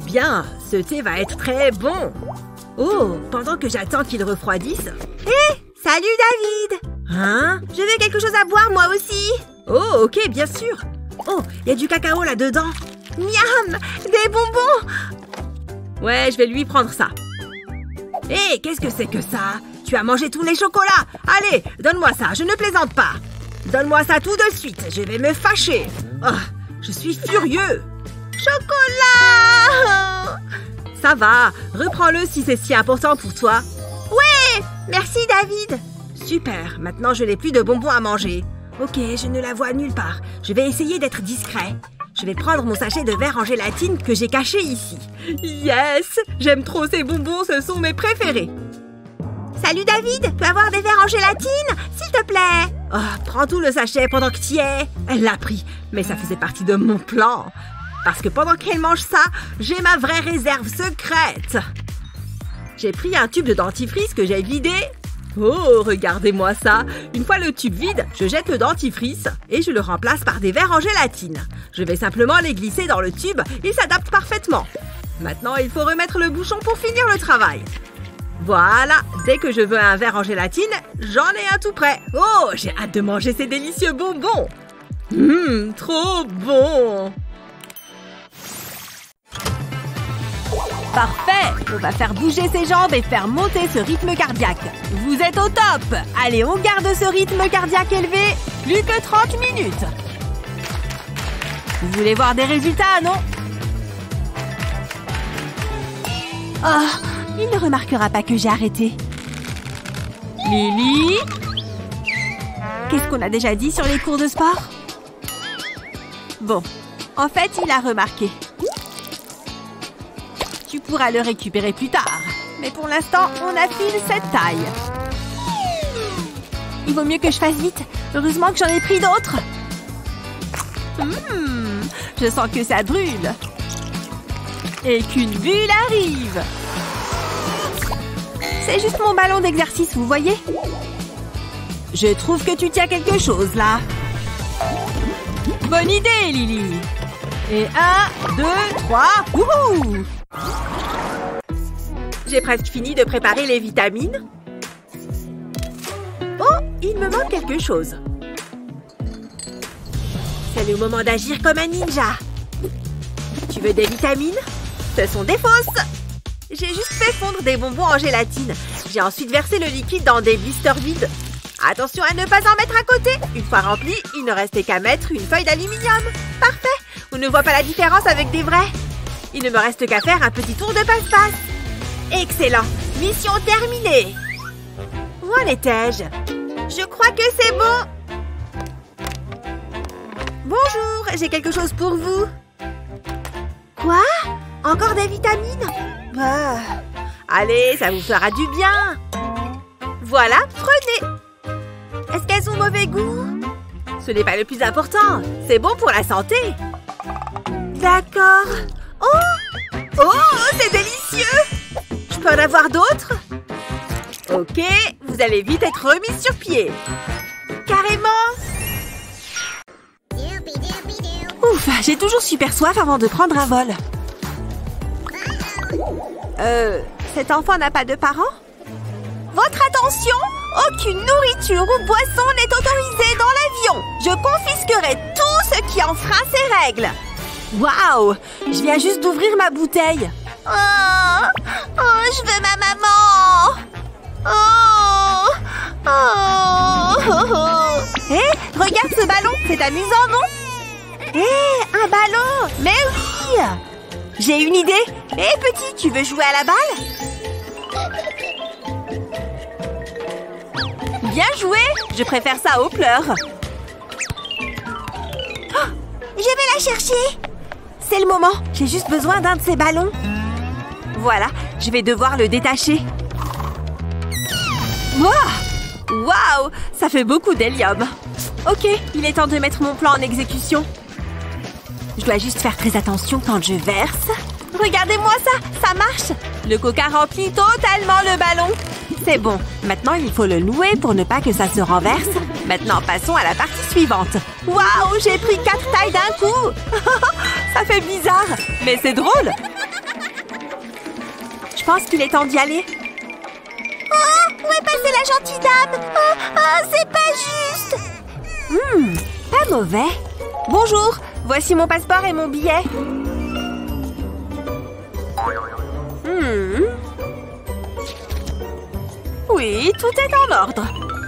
Bien, ce thé va être très bon. Oh, pendant que j'attends qu'il refroidisse… Hé, salut David! Hein? Je veux quelque chose à boire moi aussi! Oh, ok, bien sûr. Oh, il y a du cacao là-dedans. Miam! Des bonbons! Ouais, je vais lui prendre ça. Hé, qu'est-ce que c'est que ça? Tu as mangé tous les chocolats! Allez, donne-moi ça, je ne plaisante pas. Donne-moi ça tout de suite, je vais me fâcher. Oh, je suis furieux. Chocolat! Ça va, reprends-le si c'est si important pour toi. Ouais! Merci David! Super, maintenant je n'ai plus de bonbons à manger. Ok, je ne la vois nulle part. Je vais essayer d'être discret. Je vais prendre mon sachet de verre en gélatine que j'ai caché ici. Yes! J'aime trop ces bonbons, ce sont mes préférés. Salut David, peux avoir des verres en gélatine, s'il te plaît? Oh, prends tout le sachet pendant que t'y es. Elle l'a pris, mais ça faisait partie de mon plan. Parce que pendant qu'elle mange ça, j'ai ma vraie réserve secrète. J'ai pris un tube de dentifrice que j'ai vidé. Oh, regardez-moi ça. Une fois le tube vide, je jette le dentifrice et je le remplace par des verres en gélatine. Je vais simplement les glisser dans le tube, ils s'adaptent parfaitement. Maintenant, il faut remettre le bouchon pour finir le travail. Voilà, dès que je veux un verre en gélatine, j'en ai un tout prêt. Oh, j'ai hâte de manger ces délicieux bonbons. Trop bon. Parfait! On va faire bouger ses jambes et faire monter ce rythme cardiaque. Vous êtes au top! Allez, on garde ce rythme cardiaque élevé. Plus que 30 minutes. Vous voulez voir des résultats, non? Oh, il ne remarquera pas que j'ai arrêté. Lily? Qu'est-ce qu'on a déjà dit sur les cours de sport? Bon, en fait, il a remarqué. Tu pourras le récupérer plus tard. Mais pour l'instant, on affine cette taille. Il vaut mieux que je fasse vite. Heureusement que j'en ai pris d'autres. Je sens que ça brûle. Et qu'une bulle arrive. C'est juste mon ballon d'exercice, vous voyez? Je trouve que tu tiens quelque chose, là. Bonne idée, Lily. Et 1, 2, 3, wouhou! J'ai presque fini de préparer les vitamines. Oh, il me manque quelque chose. C'est le moment d'agir comme un ninja. Tu veux des vitamines? Ce sont des fausses. J'ai juste fait fondre des bonbons en gélatine. J'ai ensuite versé le liquide dans des blisters vides. Attention à ne pas en mettre à côté. Une fois rempli, il ne restait qu'à mettre une feuille d'aluminium. Parfait. On ne voit pas la différence avec des vrais. Il ne me reste qu'à faire un petit tour de passe-passe. Excellent. Mission terminée. Où en étais-je? Je crois que c'est bon. Bonjour, j'ai quelque chose pour vous. Quoi? Encore des vitamines? Ah. Allez, ça vous fera du bien. Voilà, prenez. Est-ce qu'elles ont mauvais goût? Ce n'est pas le plus important. C'est bon pour la santé. D'accord. Oh, c'est délicieux. Je peux en avoir d'autres? Ok, vous allez vite être remis sur pied. Carrément. Ouf, j'ai toujours super soif avant de prendre un vol. Cet enfant n'a pas de parents? Votre attention! Aucune nourriture ou boisson n'est autorisée dans l'avion. Je confisquerai tout ce qui enfreint ces règles. Waouh! Je viens juste d'ouvrir ma bouteille. Je veux ma maman. Hé, regarde ce ballon, c'est amusant, non? Hé, un ballon! Mais oui! J'ai une idée. Hé, petit, tu veux jouer à la balle? Bien joué! Je préfère ça aux pleurs. Oh, je vais la chercher. C'est le moment. J'ai juste besoin d'un de ces ballons. Voilà, je vais devoir le détacher. Waouh! Ça fait beaucoup d'hélium. Ok, il est temps de mettre mon plan en exécution. Je dois juste faire très attention quand je verse. Regardez-moi ça, ça marche. Le coca remplit totalement le ballon. C'est bon. Maintenant, il faut le nouer pour ne pas que ça se renverse. Maintenant, passons à la partie suivante. Waouh, j'ai pris 4 tailles d'un coup. Ça fait bizarre, mais c'est drôle. Je pense qu'il est temps d'y aller. Oh, où est passée la gentille dame? Oh, c'est pas juste. Pas mauvais. Bonjour, voici mon passeport et mon billet. Oui, tout est en ordre.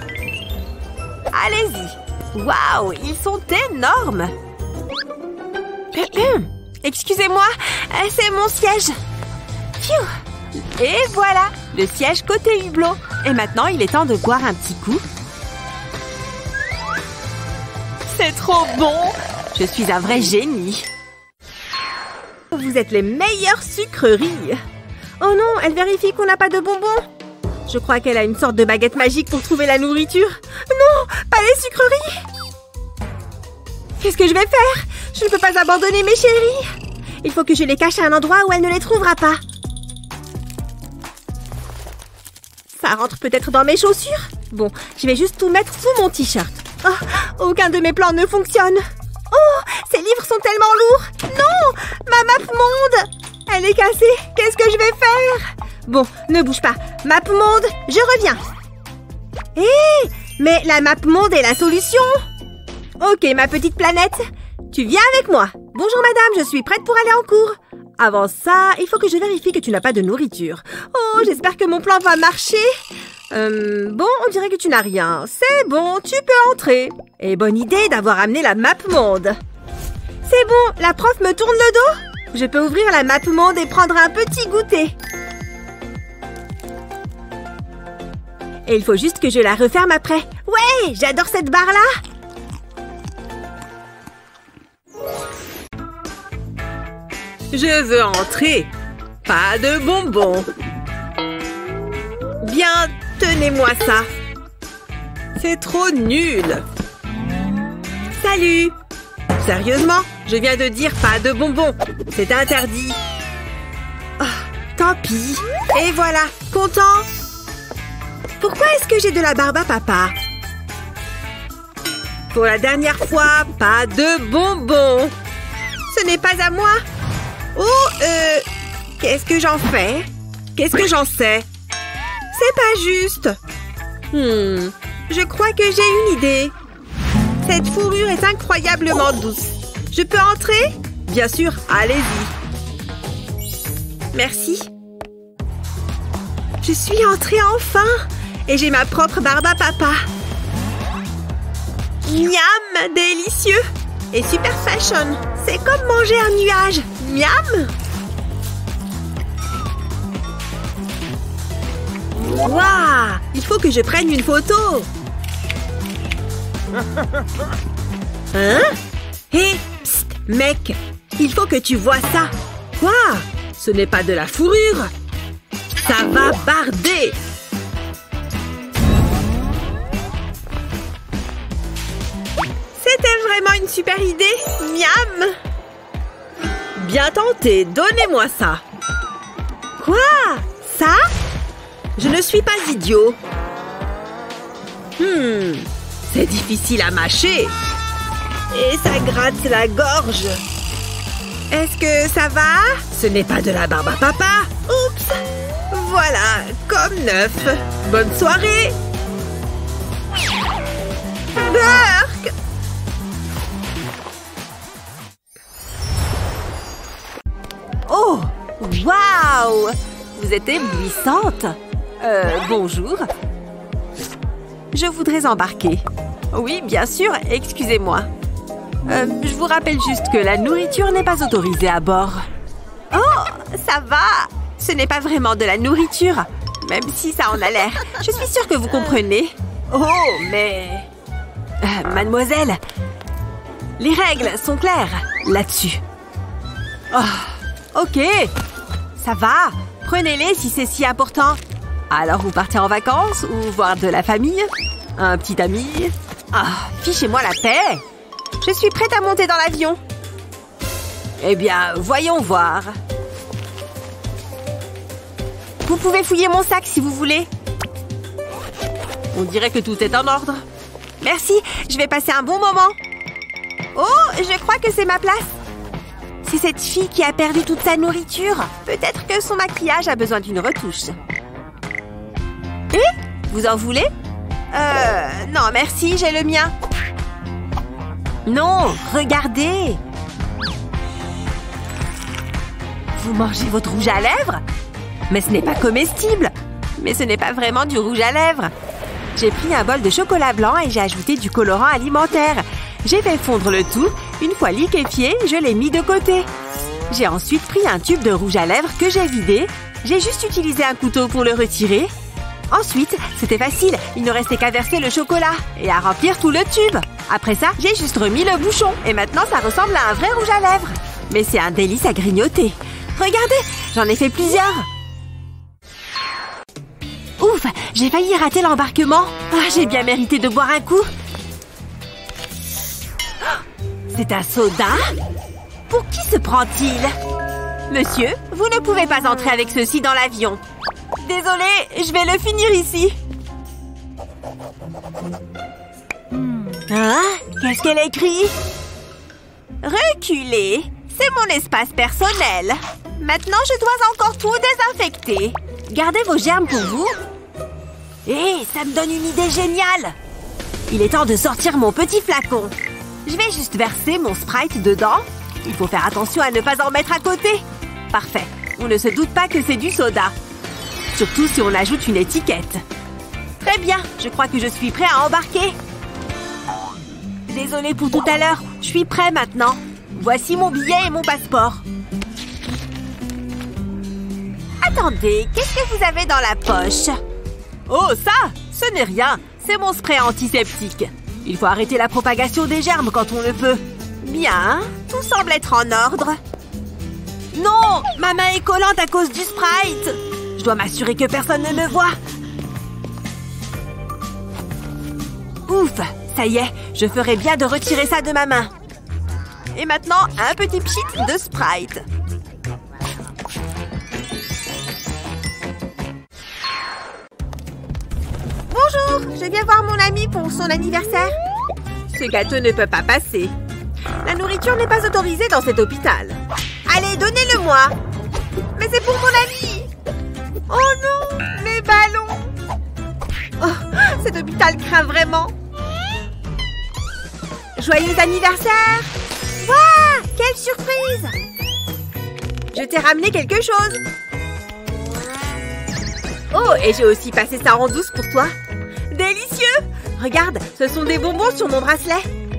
Allez-y. Waouh, ils sont énormes. Excusez-moi, c'est mon siège. Phew. Et voilà, le siège côté hublot. Et maintenant, il est temps de boire un petit coup. C'est trop bon. Je suis un vrai génie. Vous êtes les meilleures sucreries. Oh non, elle vérifie qu'on n'a pas de bonbons. Je crois qu'elle a une sorte de baguette magique pour trouver la nourriture. Non, pas les sucreries. Qu'est-ce que je vais faire? Je ne peux pas abandonner mes chéris. Il faut que je les cache à un endroit où elle ne les trouvera pas. Ça rentre peut-être dans mes chaussures. Bon, je vais juste tout mettre sous mon t-shirt. Oh, aucun de mes plans ne fonctionne. Oh, ces livres sont tellement lourds. Non, ma map monde. Elle est cassée. Qu'est-ce que je vais faire? Bon, ne bouge pas. Map monde, je reviens. Hé, mais la map monde est la solution. Ok, ma petite planète. Tu viens avec moi. Bonjour madame, je suis prête pour aller en cours. Avant ça, il faut que je vérifie que tu n'as pas de nourriture. Oh, j'espère que mon plan va marcher. Bon, on dirait que tu n'as rien. C'est bon, tu peux entrer. Et bonne idée d'avoir amené la map monde. C'est bon, la prof me tourne le dos. Je peux ouvrir la map monde et prendre un petit goûter. Et il faut juste que je la referme après. Ouais, j'adore cette barre-là. Je veux entrer. Pas de bonbons. Bien, tenez-moi ça. C'est trop nul. Salut. Sérieusement, je viens de dire pas de bonbons. C'est interdit. Oh, tant pis. Et voilà, content? Pourquoi est-ce que j'ai de la barbe à papa? Pour la dernière fois, pas de bonbons. Ce n'est pas à moi. Oh, qu'est-ce que j'en fais? Qu'est-ce que j'en sais? C'est pas juste. Je crois que j'ai une idée. Cette fourrure est incroyablement douce. Je peux entrer? Bien sûr, allez-y. Merci. Je suis entrée enfin. Et j'ai ma propre barbe à papa. Miam, délicieux. Et super fashion. C'est comme manger un nuage. Miam. Waouh, il faut que je prenne une photo. Hein? Hé, psst, mec. Il faut que tu vois ça. Quoi? Ce n'est pas de la fourrure. Ça va barder. C'était vraiment une super idée. Miam. Bien tenté, donnez-moi ça. Quoi? Ça? Je ne suis pas idiot. C'est difficile à mâcher. Et ça gratte la gorge. Est-ce que ça va? Ce n'est pas de la barbe à papa. Oups. Voilà, comme neuf. Bonne soirée. Burk. Oh, waouh! Vous êtes éblouissante. Bonjour. Je voudrais embarquer. Oui, bien sûr, excusez-moi. Je vous rappelle juste que la nourriture n'est pas autorisée à bord. Oh, ça va. Ce n'est pas vraiment de la nourriture, même si ça en a l'air. Je suis sûre que vous comprenez. Oh, mais... mademoiselle, les règles sont claires là-dessus. Oh, ok. Ça va. Prenez-les si c'est si important. Alors, vous partez en vacances ou voir de la famille? Un petit ami? Ah, fichez-moi la paix. Je suis prête à monter dans l'avion. Eh bien, voyons voir. Vous pouvez fouiller mon sac si vous voulez. On dirait que tout est en ordre. Merci, je vais passer un bon moment. Oh, je crois que c'est ma place. C'est cette fille qui a perdu toute sa nourriture. Peut-être que son maquillage a besoin d'une retouche. Vous en voulez? Non, merci, j'ai le mien. Non, regardez. Vous mangez votre rouge à lèvres? Mais ce n'est pas comestible. Mais ce n'est pas vraiment du rouge à lèvres. J'ai pris un bol de chocolat blanc et j'ai ajouté du colorant alimentaire. J'ai fait fondre le tout. Une fois liquéfié, je l'ai mis de côté. J'ai ensuite pris un tube de rouge à lèvres que j'ai vidé. J'ai juste utilisé un couteau pour le retirer. Ensuite, c'était facile. Il ne restait qu'à verser le chocolat et à remplir tout le tube. Après ça, j'ai juste remis le bouchon. Et maintenant, ça ressemble à un vrai rouge à lèvres. Mais c'est un délice à grignoter. Regardez, j'en ai fait plusieurs. Ouf, j'ai failli rater l'embarquement. Ah, j'ai bien mérité de boire un coup. C'est un soda? Pour qui se prend-il? Monsieur, vous ne pouvez pas entrer avec ceci dans l'avion. Désolée, je vais le finir ici. Hein? Qu'est-ce qu'elle écrit? Reculez. C'est mon espace personnel. Maintenant, je dois encore tout désinfecter. Gardez vos germes pour vous. Ça me donne une idée géniale. Il est temps de sortir mon petit flacon. Je vais juste verser mon Sprite dedans. Il faut faire attention à ne pas en mettre à côté. Parfait. On ne se doute pas que c'est du soda. Surtout si on ajoute une étiquette. Très bien. Je crois que je suis prêt à embarquer. Désolée pour tout à l'heure. Je suis prêt maintenant. Voici mon billet et mon passeport. Attendez, qu'est-ce que vous avez dans la poche? Oh, ça! Ce n'est rien. C'est mon spray antiseptique. Il faut arrêter la propagation des germes quand on le peut. Bien, tout semble être en ordre. Non! Ma main est collante à cause du Sprite. Je dois m'assurer que personne ne me voit. Ouf! Ça y est, je ferais bien de retirer ça de ma main. Et maintenant, un petit pchit de Sprite. Bonjour, je viens voir mon ami pour son anniversaire. Ce gâteau ne peut pas passer. La nourriture n'est pas autorisée dans cet hôpital. Allez, donnez-le-moi. Mais c'est pour mon ami. Oh non, mes ballons. Oh, cet hôpital craint vraiment. Joyeux anniversaire. Waouh, quelle surprise. Je t'ai ramené quelque chose. Oh, et j'ai aussi passé ça en douce pour toi. Délicieux! Regarde, ce sont des bonbons sur mon bracelet.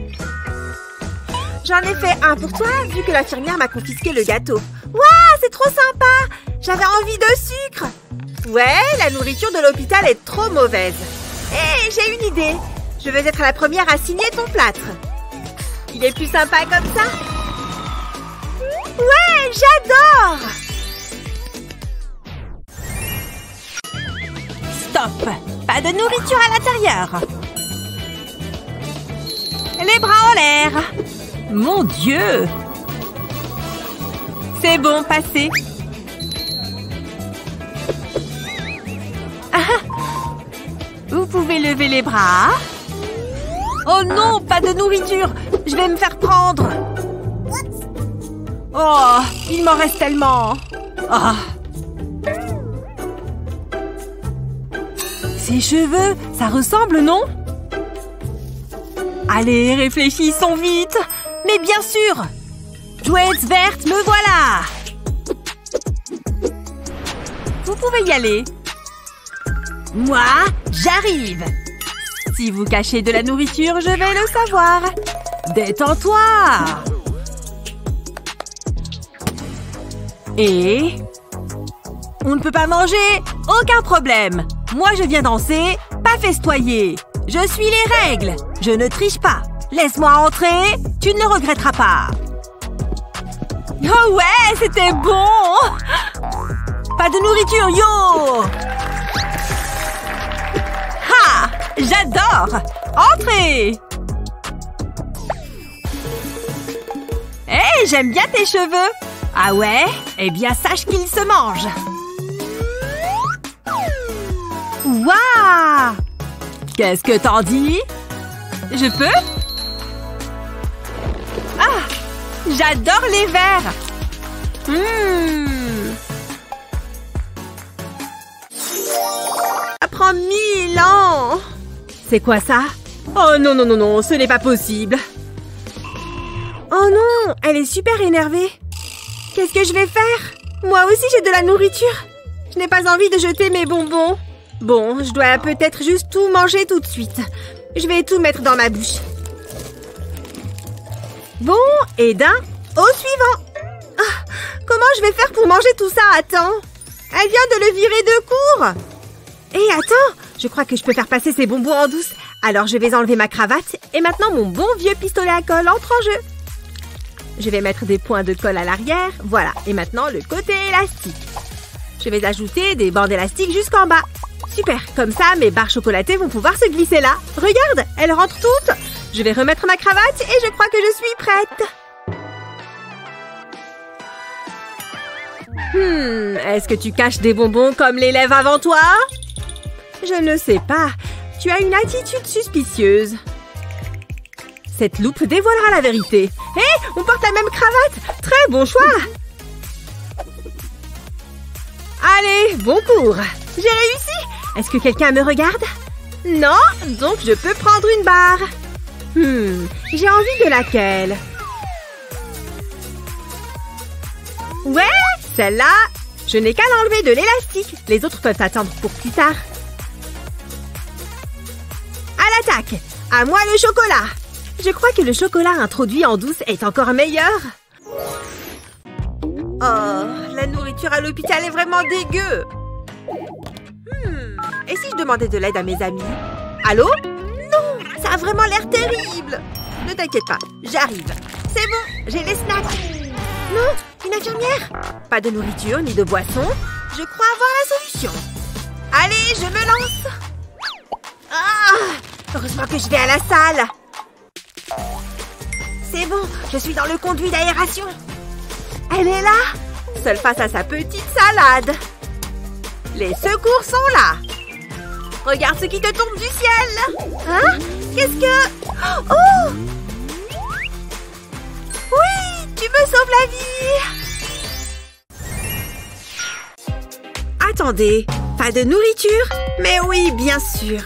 J'en ai fait un pour toi, vu que l'infirmière m'a confisqué le gâteau. Waouh, c'est trop sympa! J'avais envie de sucre. Ouais, la nourriture de l'hôpital est trop mauvaise. Hé, j'ai une idée. Je vais être la première à signer ton plâtre. Il est plus sympa comme ça? Ouais, j'adore! Stop! Pas de nourriture à l'intérieur. Les bras en l'air. Mon Dieu! C'est bon, passez. Ah, vous pouvez lever les bras. Oh non, pas de nourriture. Je vais me faire prendre. Oh, il m'en reste tellement. Oh. Ses cheveux, ça ressemble, non? Allez, réfléchissons vite. Mais bien sûr. Jouettes vertes, me voilà. Vous pouvez y aller. Moi, j'arrive. Si vous cachez de la nourriture, je vais le savoir. Détends-toi. Et... on ne peut pas manger? Aucun problème. Moi, je viens danser, pas festoyer. Je suis les règles. Je ne triche pas. Laisse-moi entrer. Tu ne le regretteras pas. Oh ouais, c'était bon. Pas de nourriture, yo. Ha! J'adore. Entrez. Hé, j'aime bien tes cheveux. Ah ouais? Eh bien, sache qu'ils se mangent. Waouh! Qu'est-ce que t'en dis? Je peux? Ah! J'adore les verres! Ça prend 1000 ans. C'est quoi ça? Oh non, non, non, non, ce n'est pas possible. Oh non, elle est super énervée. Qu'est-ce que je vais faire? Moi aussi, j'ai de la nourriture. Je n'ai pas envie de jeter mes bonbons. Bon, je dois peut-être juste tout manger tout de suite. Je vais tout mettre dans ma bouche. Bon, et d'un au suivant. Ah, comment je vais faire pour manger tout ça à temps? Elle vient de le virer de court. Et attends, je crois que je peux faire passer ces bonbons en douce. Alors je vais enlever ma cravate et maintenant mon bon vieux pistolet à colle entre en jeu. Je vais mettre des points de colle à l'arrière. Voilà, et maintenant le côté élastique. Je vais ajouter des bandes élastiques jusqu'en bas. Super, comme ça mes barres chocolatées vont pouvoir se glisser là. Regarde, elles rentrent toutes. Je vais remettre ma cravate et je crois que je suis prête. Est-ce que tu caches des bonbons comme l'élève avant toi? Je ne sais pas. Tu as une attitude suspicieuse. Cette loupe dévoilera la vérité. Hé, on porte la même cravate. Très bon choix. Allez, bon cours. J'ai réussi. Est-ce que quelqu'un me regarde? Non, donc je peux prendre une barre. J'ai envie de laquelle? Ouais, celle-là. Je n'ai qu'à l'enlever de l'élastique. Les autres peuvent attendre pour plus tard. À l'attaque. À moi le chocolat. Je crois que le chocolat introduit en douce est encore meilleur. Oh, la nourriture à l'hôpital est vraiment dégueu. Et si je demandais de l'aide à mes amis? Allô? Non, ça a vraiment l'air terrible. Ne t'inquiète pas, j'arrive. C'est bon, j'ai les snacks. Non, une infirmière? Pas de nourriture ni de boisson. Je crois avoir la solution. Allez, je me lance. Ah, heureusement que je vais à la salle. C'est bon, je suis dans le conduit d'aération. Elle est là, seule face à sa petite salade. Les secours sont là. Regarde ce qui te tombe du ciel. Hein? Qu'est-ce que... Oh! Oui, tu me sauves la vie. Attendez, pas de nourriture? Mais oui, bien sûr.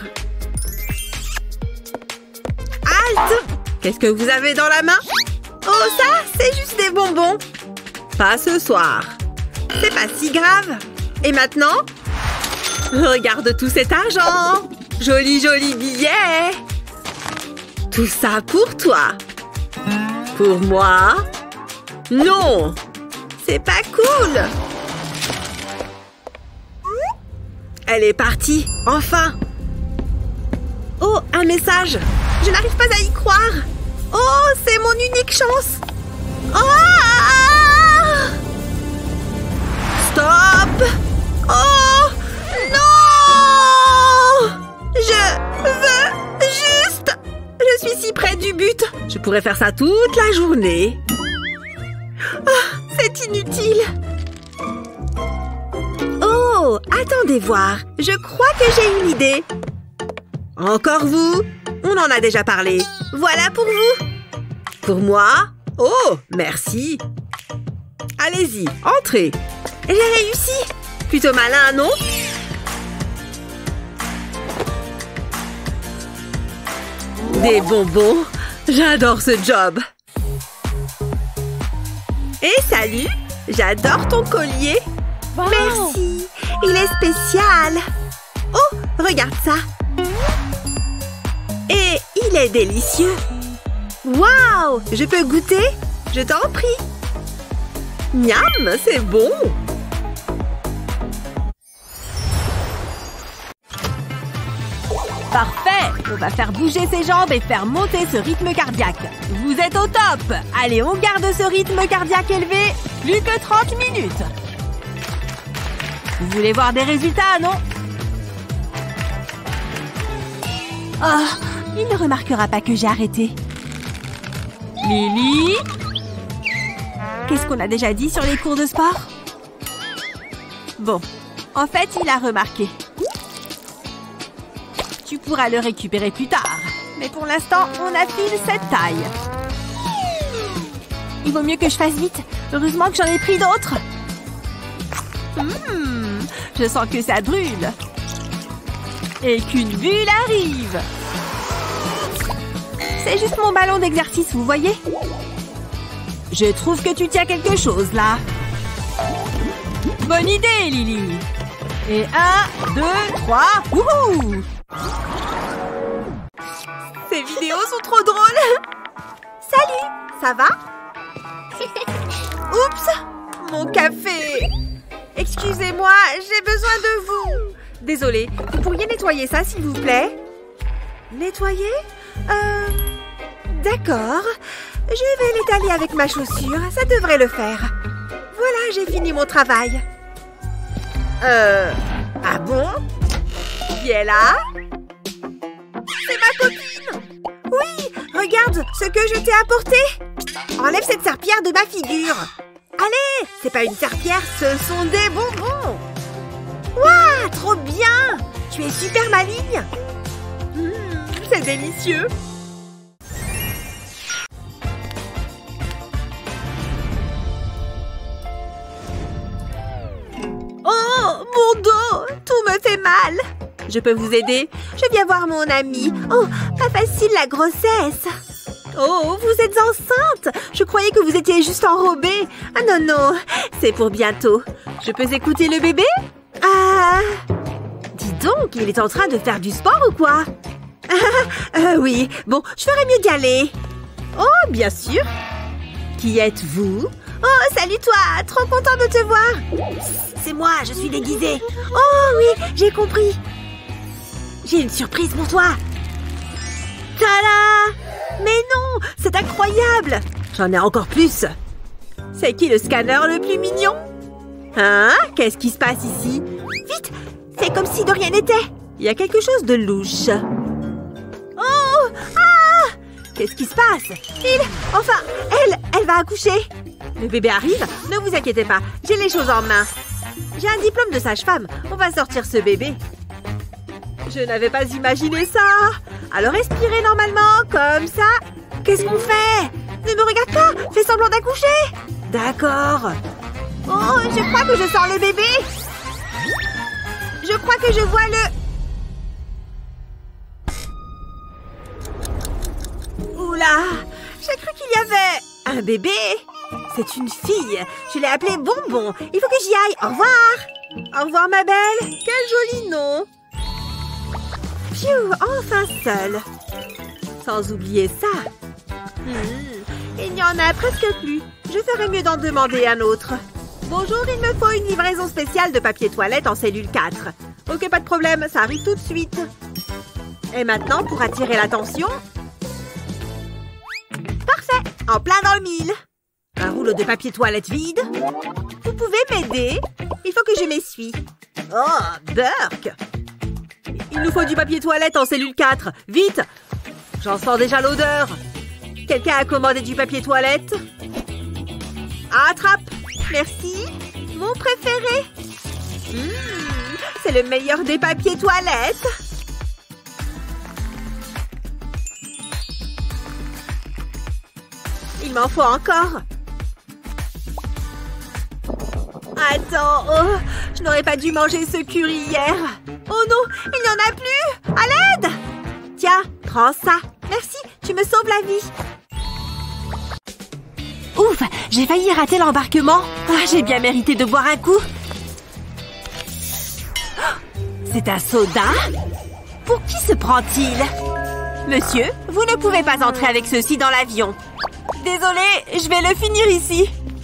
Halte! Qu'est-ce que vous avez dans la main? Oh, ça, c'est juste des bonbons. Pas ce soir. C'est pas si grave. Et maintenant? Regarde tout cet argent. Joli, joli billet. Tout ça pour toi. Pour moi? Non. C'est pas cool. Elle est partie, enfin. Oh, un message. Je n'arrive pas à y croire. Oh, c'est mon unique chance. Oh! Stop! Oh! Non! Je veux juste... Je suis si près du but. Je pourrais faire ça toute la journée. Oh, c'est inutile. Oh, attendez voir. Je crois que j'ai une idée. Encore vous? On en a déjà parlé. Voilà pour vous. Pour moi? Oh, merci. Allez-y, entrez. J'ai réussi. Plutôt malin, non? Des bonbons. J'adore ce job. Et salut. J'adore ton collier. Wow. Merci. Il est spécial. Oh, regarde ça. Et il est délicieux. Waouh! Je peux goûter? Je t'en prie. Miam, c'est bon. Parfait! On va faire bouger ses jambes et faire monter ce rythme cardiaque. Vous êtes au top! Allez, on garde ce rythme cardiaque élevé. Plus que 30 minutes. Vous voulez voir des résultats, non? Oh, il ne remarquera pas que j'ai arrêté. Lily? Qu'est-ce qu'on a déjà dit sur les cours de sport? Bon, en fait, il a remarqué. Tu pourras le récupérer plus tard. Mais pour l'instant, on affile cette taille. Il vaut mieux que je fasse vite. Heureusement que j'en ai pris d'autres. Je sens que ça brûle. Et qu'une bulle arrive. C'est juste mon ballon d'exercice, vous voyez? Je trouve que tu tiens quelque chose, là. Bonne idée, Lily. Et 1, 2, 3, wouhou! Ces vidéos sont trop drôles. Salut, ça va? Oups, mon café. Excusez-moi, j'ai besoin de vous. Désolée, vous pourriez nettoyer ça, s'il vous plaît? Nettoyer? D'accord. Je vais l'étaler avec ma chaussure, ça devrait le faire. Voilà, j'ai fini mon travail. Ah bon? Qui est là? C'est ma copine! Oui, regarde ce que je t'ai apporté! Enlève cette serpillière de ma figure! Allez, c'est pas une serpillière, ce sont des bonbons! Waouh, trop bien! Tu es super maligne! C'est délicieux! Oh, mon dos! Tout me fait mal! Je peux vous aider? Je viens voir mon amie. Oh, pas facile la grossesse! Oh, vous êtes enceinte! Je croyais que vous étiez juste enrobée. Ah non, non, c'est pour bientôt. Je peux écouter le bébé? Ah... Dis donc, il est en train de faire du sport ou quoi? Oui, bon, je ferais mieux d'y aller. Oh, bien sûr. Qui êtes-vous? Oh, salut toi! Trop content de te voir! C'est moi, je suis déguisée. Oh oui, j'ai compris. J'ai une surprise pour toi. Tada! Mais non, c'est incroyable! J'en ai encore plus. C'est qui le scanner le plus mignon? Hein? Qu'est-ce qui se passe ici? Vite! Fais comme si de rien n'était. Il y a quelque chose de louche. Oh! Ah! Qu'est-ce qui se passe? Enfin, elle va accoucher. Le bébé arrive? Ne vous inquiétez pas, j'ai les choses en main. J'ai un diplôme de sage-femme. On va sortir ce bébé. Je n'avais pas imaginé ça. Alors respirez normalement, comme ça. Qu'est-ce qu'on fait? Ne me regarde pas. Fais semblant d'accoucher. D'accord. Oh, je crois que je sens le bébé. Je crois que je vois le... Oula. J'ai cru qu'il y avait un bébé. C'est une fille. Je l'ai appelée Bonbon. Il faut que j'y aille. Au revoir. Au revoir, ma belle. Quel joli nom. Pfiou, enfin seule. Sans oublier ça. Il n'y en a presque plus. Je ferais mieux d'en demander un autre. Bonjour, il me faut une livraison spéciale de papier toilette en cellule 4. Ok, pas de problème, ça arrive tout de suite. Et maintenant, pour attirer l'attention... Parfait, en plein dans le mille. Un rouleau de papier toilette vide. Vous pouvez m'aider? Il faut que je m'essuie. Oh, Burk! Il nous faut du papier toilette en cellule 4. Vite! J'en sens déjà l'odeur. Quelqu'un a commandé du papier toilette? Attrape! Merci. Mon préféré. C'est le meilleur des papiers toilettes. Il m'en faut encore. Attends, oh, je n'aurais pas dû manger ce curry hier. Oh non, il n'y en a plus. À l'aide! Tiens, prends ça. Merci, tu me sauves la vie. Ouf, j'ai failli rater l'embarquement. Ah, j'ai bien mérité de boire un coup. C'est un soda? Pour qui se prend-il? Monsieur, vous ne pouvez pas entrer avec ceci dans l'avion. Désolée, je vais le finir ici.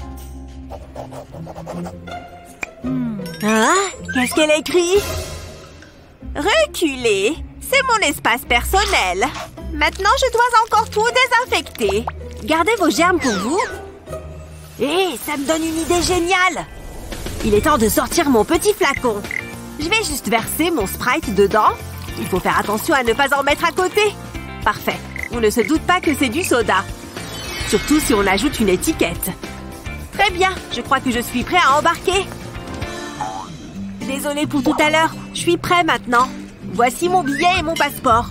Hein? Qu'est-ce qu'elle écrit? Reculez. C'est mon espace personnel. Maintenant, je dois encore tout désinfecter. Gardez vos germes pour vous. Hé, ça me donne une idée géniale. Il est temps de sortir mon petit flacon. Je vais juste verser mon Sprite dedans. Il faut faire attention à ne pas en mettre à côté. Parfait. On ne se doute pas que c'est du soda. Surtout si on ajoute une étiquette. Très bien. Je crois que je suis prêt à embarquer. Désolée pour tout à l'heure. Je suis prêt maintenant. Voici mon billet et mon passeport.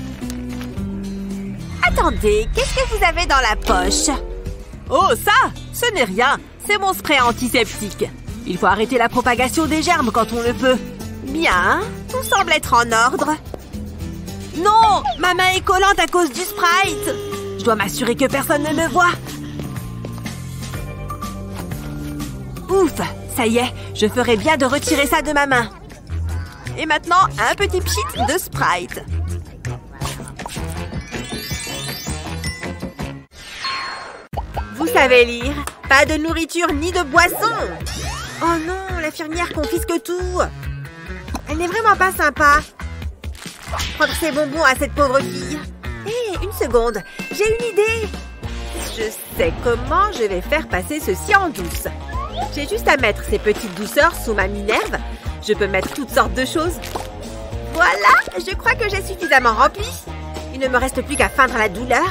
Attendez, qu'est-ce que vous avez dans la poche? Oh, ça! Ce n'est rien, c'est mon spray antiseptique. Il faut arrêter la propagation des germes quand on le peut. Bien, tout semble être en ordre. Non, ma main est collante à cause du Sprite. Je dois m'assurer que personne ne me voit. Ouf, ça y est, je ferais bien de retirer ça de ma main. Et maintenant, un petit pchit de Sprite. Vous savez lire, pas de nourriture ni de boisson. Oh non, l'infirmière confisque tout. Elle n'est vraiment pas sympa. Prendre ses bonbons à cette pauvre fille. Hé, une seconde, j'ai une idée. Je sais comment je vais faire passer ceci en douce. J'ai juste à mettre ces petites douceurs sous ma Minerve. Je peux mettre toutes sortes de choses. Voilà, je crois que j'ai suffisamment rempli. Il ne me reste plus qu'à feindre la douleur.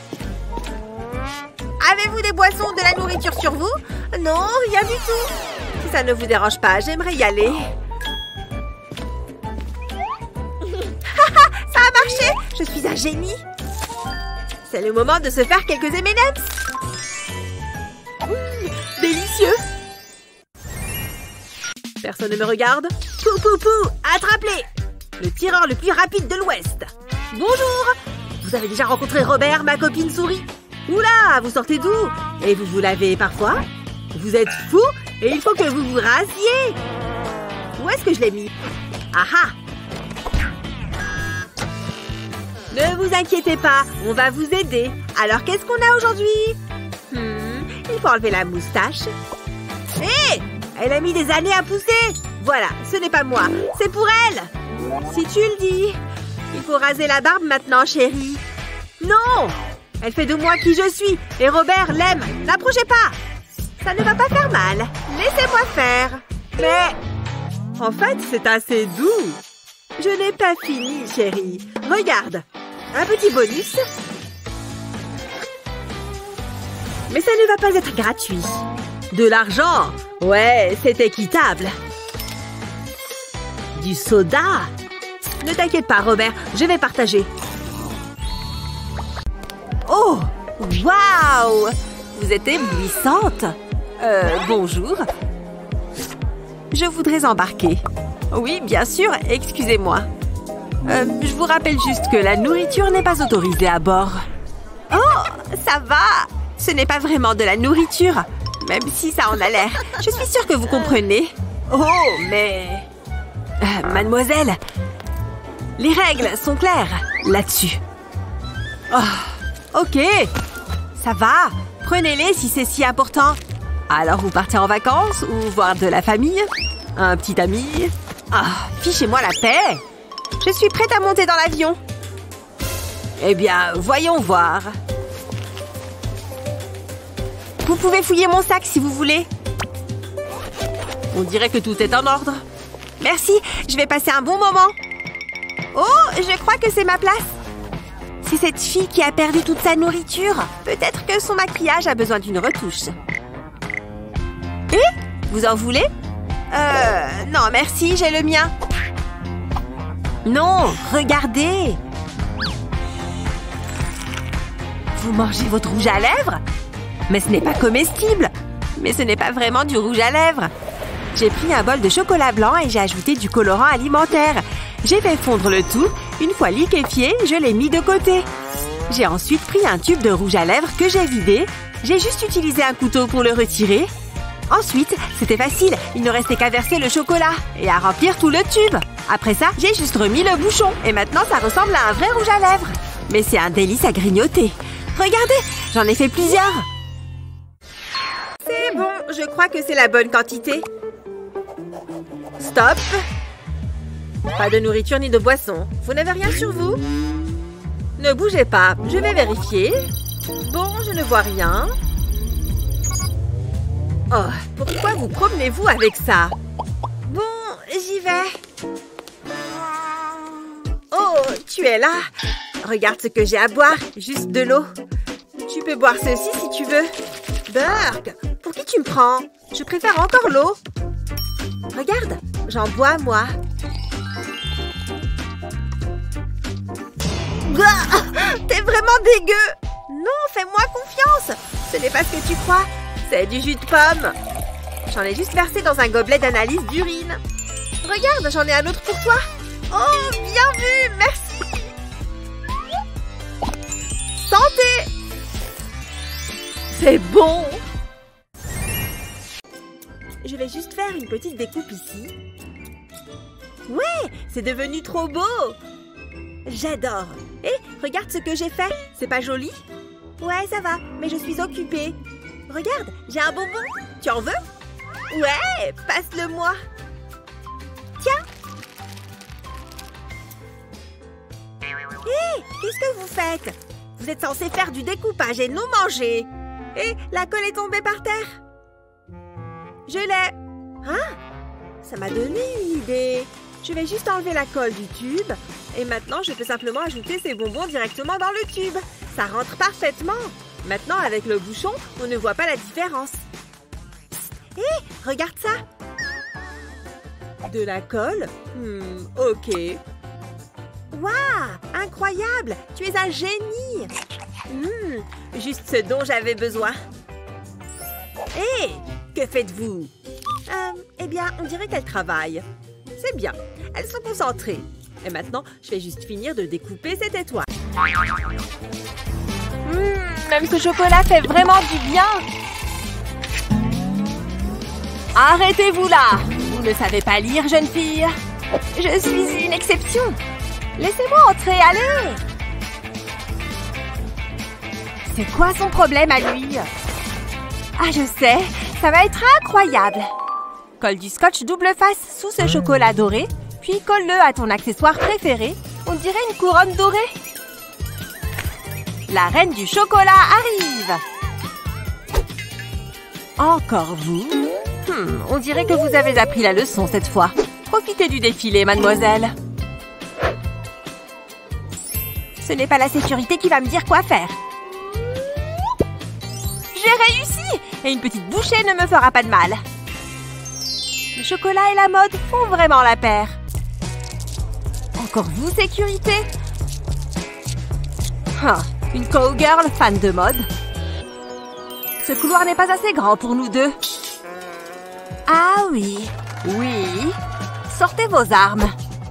Avez-vous des boissons, de la nourriture sur vous? Non, rien du tout. Si ça ne vous dérange pas, j'aimerais y aller. Ça a marché! Je suis un génie. C'est le moment de se faire quelques M&M's. Délicieux. Personne ne me regarde. Pou pou pou, attrape-les. Le tireur le plus rapide de l'Ouest. Bonjour. Vous avez déjà rencontré Robert, ma copine souris? Oula, vous sortez d'où? Et vous vous lavez parfois? Vous êtes fou et il faut que vous vous rasiez. Où est-ce que je l'ai mis? Ah ah! Ne vous inquiétez pas, on va vous aider. Alors, qu'est-ce qu'on a aujourd'hui? Il faut enlever la moustache. Hé! Elle a mis des années à pousser. Voilà, ce n'est pas moi, c'est pour elle. Si tu le dis. Il faut raser la barbe maintenant, chérie. Non! Elle fait de moi qui je suis. Et Robert l'aime. N'approchez pas. Ça ne va pas faire mal. Laissez-moi faire. Mais... en fait, c'est assez doux. Je n'ai pas fini, chérie. Regarde. Un petit bonus. Mais ça ne va pas être gratuit. De l'argent. Ouais, c'est équitable. Du soda. Ne t'inquiète pas, Robert. Je vais partager. Oh! Waouh! Vous êtes éblouissante. Bonjour. Je voudrais embarquer. Oui, bien sûr, excusez-moi. Je vous rappelle juste que la nourriture n'est pas autorisée à bord. Oh, ça va. Ce n'est pas vraiment de la nourriture, même si ça en a l'air. Je suis sûre que vous comprenez. Oh, mais... mademoiselle, les règles sont claires là-dessus. Oh, ok. Ça va. Prenez-les si c'est si important. Alors, vous partez en vacances ou voir de la famille? Un petit ami? Ah, fichez-moi la paix. Je suis prête à monter dans l'avion. Eh bien, voyons voir. Vous pouvez fouiller mon sac si vous voulez. On dirait que tout est en ordre. Merci, je vais passer un bon moment. Oh, je crois que c'est ma place. C'est cette fille qui a perdu toute sa nourriture. Peut-être que son maquillage a besoin d'une retouche. Vous en voulez? Non, merci, j'ai le mien. Non, regardez. Vous mangez votre rouge à lèvres? Mais ce n'est pas comestible. Mais ce n'est pas vraiment du rouge à lèvres. J'ai pris un bol de chocolat blanc et j'ai ajouté du colorant alimentaire. J'ai fait fondre le tout. Une fois liquéfié, je l'ai mis de côté. J'ai ensuite pris un tube de rouge à lèvres que j'ai vidé. J'ai juste utilisé un couteau pour le retirer. Ensuite, c'était facile. Il ne restait qu'à verser le chocolat et à remplir tout le tube. Après ça, j'ai juste remis le bouchon. Et maintenant, ça ressemble à un vrai rouge à lèvres. Mais c'est un délice à grignoter. Regardez, j'en ai fait plusieurs. C'est bon, je crois que c'est la bonne quantité. Stop. Pas de nourriture ni de boisson. Vous n'avez rien sur vous? Ne bougez pas, je vais vérifier. Bon, je ne vois rien. Oh, pourquoi vous promenez-vous avec ça? Bon, j'y vais. Oh, tu es là. Regarde ce que j'ai à boire, juste de l'eau. Tu peux boire ceci si tu veux. Burk, pour qui tu me prends? Je préfère encore l'eau. Regarde, j'en bois, moi. T'es vraiment dégueu. Non, fais-moi confiance. Ce n'est pas ce que tu crois. C'est du jus de pomme. J'en ai juste versé dans un gobelet d'analyse d'urine. Regarde, j'en ai un autre pour toi. Oh, bien vu, merci. Santé. C'est bon. Je vais juste faire une petite découpe ici. Ouais, c'est devenu trop beau. J'adore. Hé, regarde ce que j'ai fait. C'est pas joli? Ouais, ça va, mais je suis occupée. Regarde, j'ai un bonbon. Tu en veux? Ouais, passe-le-moi. Tiens. Hé, qu'est-ce que vous faites? Vous êtes censé faire du découpage et non manger. Hé, la colle est tombée par terre. Je l'ai. Hein? Ça m'a donné une idée. Je vais juste enlever la colle du tube. Et maintenant, je peux simplement ajouter ces bonbons directement dans le tube. Ça rentre parfaitement. Maintenant, avec le bouchon, on ne voit pas la différence. Hé, regarde ça. De la colle? Ok. Waouh, incroyable. Tu es un génie. Juste ce dont j'avais besoin. Hé, que faites-vous? Eh bien, on dirait qu'elles travaillent. C'est bien. Elles sont concentrées. Et maintenant, je vais juste finir de découper cette étoile. Même ce chocolat fait vraiment du bien. Arrêtez-vous là. Vous ne savez pas lire, jeune fille. Je suis une exception. Laissez-moi entrer, allez. C'est quoi son problème à lui? Ah, je sais. Ça va être incroyable. Colle du scotch double face sous ce chocolat doré, puis colle-le à ton accessoire préféré. On dirait une couronne dorée. La reine du chocolat arrive. Encore vous? On dirait que vous avez appris la leçon cette fois. Profitez du défilé, mademoiselle. Ce n'est pas la sécurité qui va me dire quoi faire. J'ai réussi! Et une petite bouchée ne me fera pas de mal. Le chocolat et la mode font vraiment la paire. Encore vous, sécurité? Une cowgirl fan de mode. Ce couloir n'est pas assez grand pour nous deux. Ah oui. Oui. Sortez vos armes.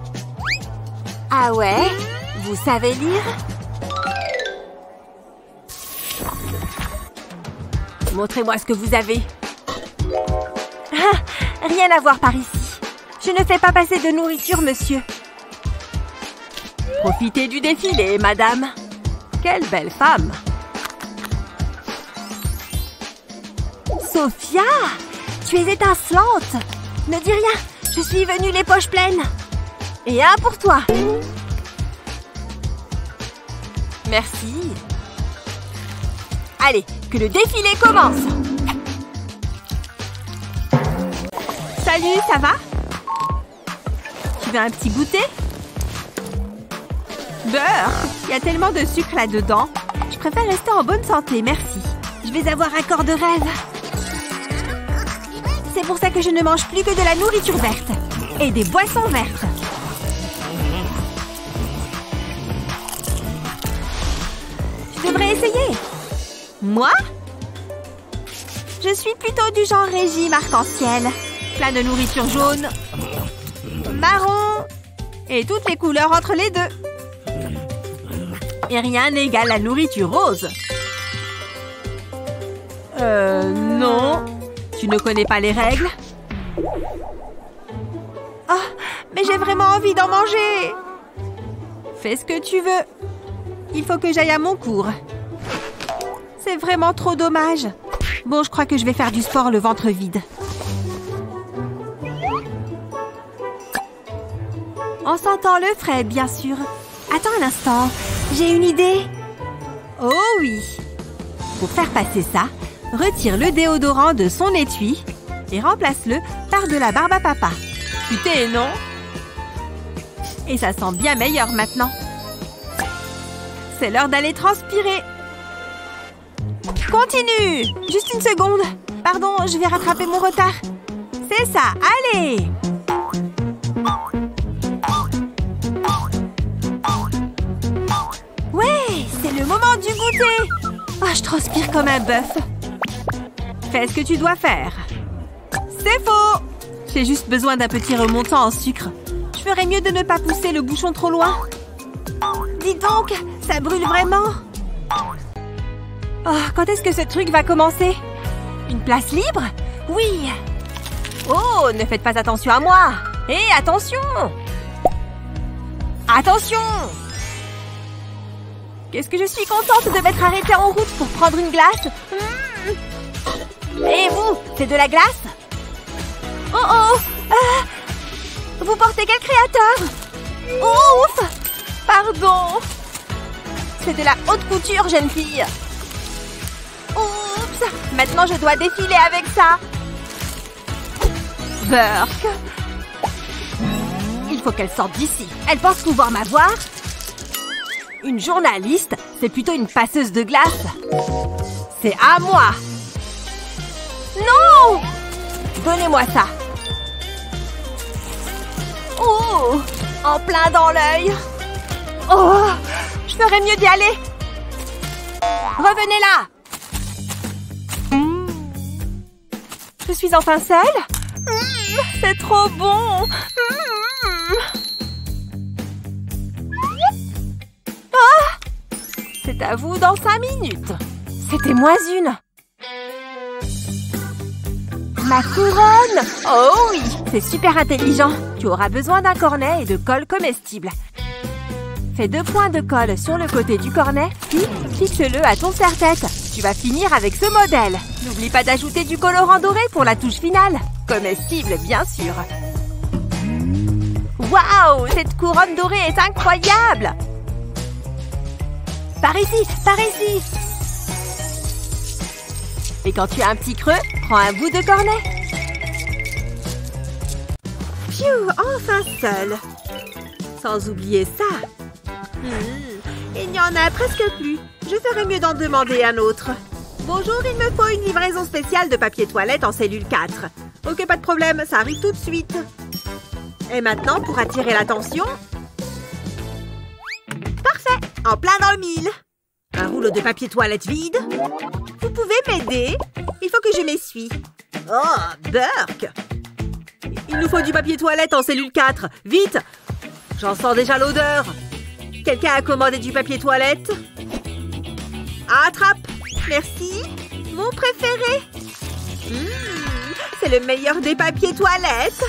Ah ouais? Vous savez lire? Montrez-moi ce que vous avez. Rien à voir par ici. Je ne fais pas passer de nourriture, monsieur. Profitez du défilé, madame. Quelle belle femme. Sophia, tu es étincelante. Ne dis rien, je suis venue les poches pleines. Et un pour toi. Merci. Allez, que le défilé commence. Salut, ça va? Tu veux un petit goûter? Beurre! Il y a tellement de sucre là-dedans. Je préfère rester en bonne santé, merci. Je vais avoir un corps de rêve. C'est pour ça que je ne mange plus que de la nourriture verte. Et des boissons vertes. Je devrais essayer. Moi? Je suis plutôt du genre régime arc-en-ciel. Plein de nourriture jaune, marron et toutes les couleurs entre les deux. Et rien n'égale la nourriture rose. Non. Tu ne connais pas les règles? Oh, mais j'ai vraiment envie d'en manger. Fais ce que tu veux. Il faut que j'aille à mon cours. C'est vraiment trop dommage. Bon, je crois que je vais faire du sport le ventre vide. En sentant le frais, bien sûr. Attends un instant, j'ai une idée. Oh oui. Pour faire passer ça, retire le déodorant de son étui et remplace-le par de la barbe à papa. Putain, non? Et ça sent bien meilleur maintenant. C'est l'heure d'aller transpirer. Continue! Juste une seconde. Pardon, je vais rattraper mon retard. C'est ça, allez! Ouais, c'est le moment du goûter. Ah, je transpire comme un bœuf. Fais ce que tu dois faire. C'est faux! J'ai juste besoin d'un petit remontant en sucre. Je ferais mieux de ne pas pousser le bouchon trop loin. Dis donc, ça brûle vraiment. Oh, quand est-ce que ce truc va commencer? Une place libre? Oui. Oh, ne faites pas attention à moi. Hé, attention! Attention! Qu'est-ce que je suis contente de m'être arrêtée en route pour prendre une glace. Et vous, c'est de la glace? Oh oh! Vous portez quel créateur? Oh, ouf! Pardon! C'est de la haute couture, jeune fille. Oups! Maintenant, je dois défiler avec ça. Burke! Il faut qu'elle sorte d'ici. Elle pense pouvoir m'avoir? Une journaliste? C'est plutôt une passeuse de glace. C'est à moi! Non! Donnez-moi ça. Oh! En plein dans l'œil. Oh! Je ferais mieux d'y aller. Revenez là! Je suis enfin seule? C'est trop bon! Ah! C'est à vous dans 5 minutes. C'était moins une. Ma couronne! Oh oui! C'est super intelligent. Tu auras besoin d'un cornet et de colle comestible. Fais 2 points de colle sur le côté du cornet, puis fixe-le à ton serre-tête. Tu vas finir avec ce modèle. N'oublie pas d'ajouter du colorant doré pour la touche finale. Comestible, bien sûr. Waouh! Cette couronne dorée est incroyable! Par ici! Par ici! Et quand tu as un petit creux, prends un bout de cornet. Pfiou! Enfin seul. Sans oublier ça. Il n'y en a presque plus. Je ferais mieux d'en demander un autre. Bonjour, il me faut une livraison spéciale de papier toilette en cellule 4. Ok, pas de problème, ça arrive tout de suite. Et maintenant, pour attirer l'attention... Parfait! En plein dans le mille. Un rouleau de papier toilette vide. Vous pouvez m'aider? Il faut que je m'essuie. Oh, Burke! Il nous faut du papier toilette en cellule 4. Vite! J'en sens déjà l'odeur. Quelqu'un a commandé du papier toilette? Attrape! Merci! Mon préféré! C'est le meilleur des papiers toilettes!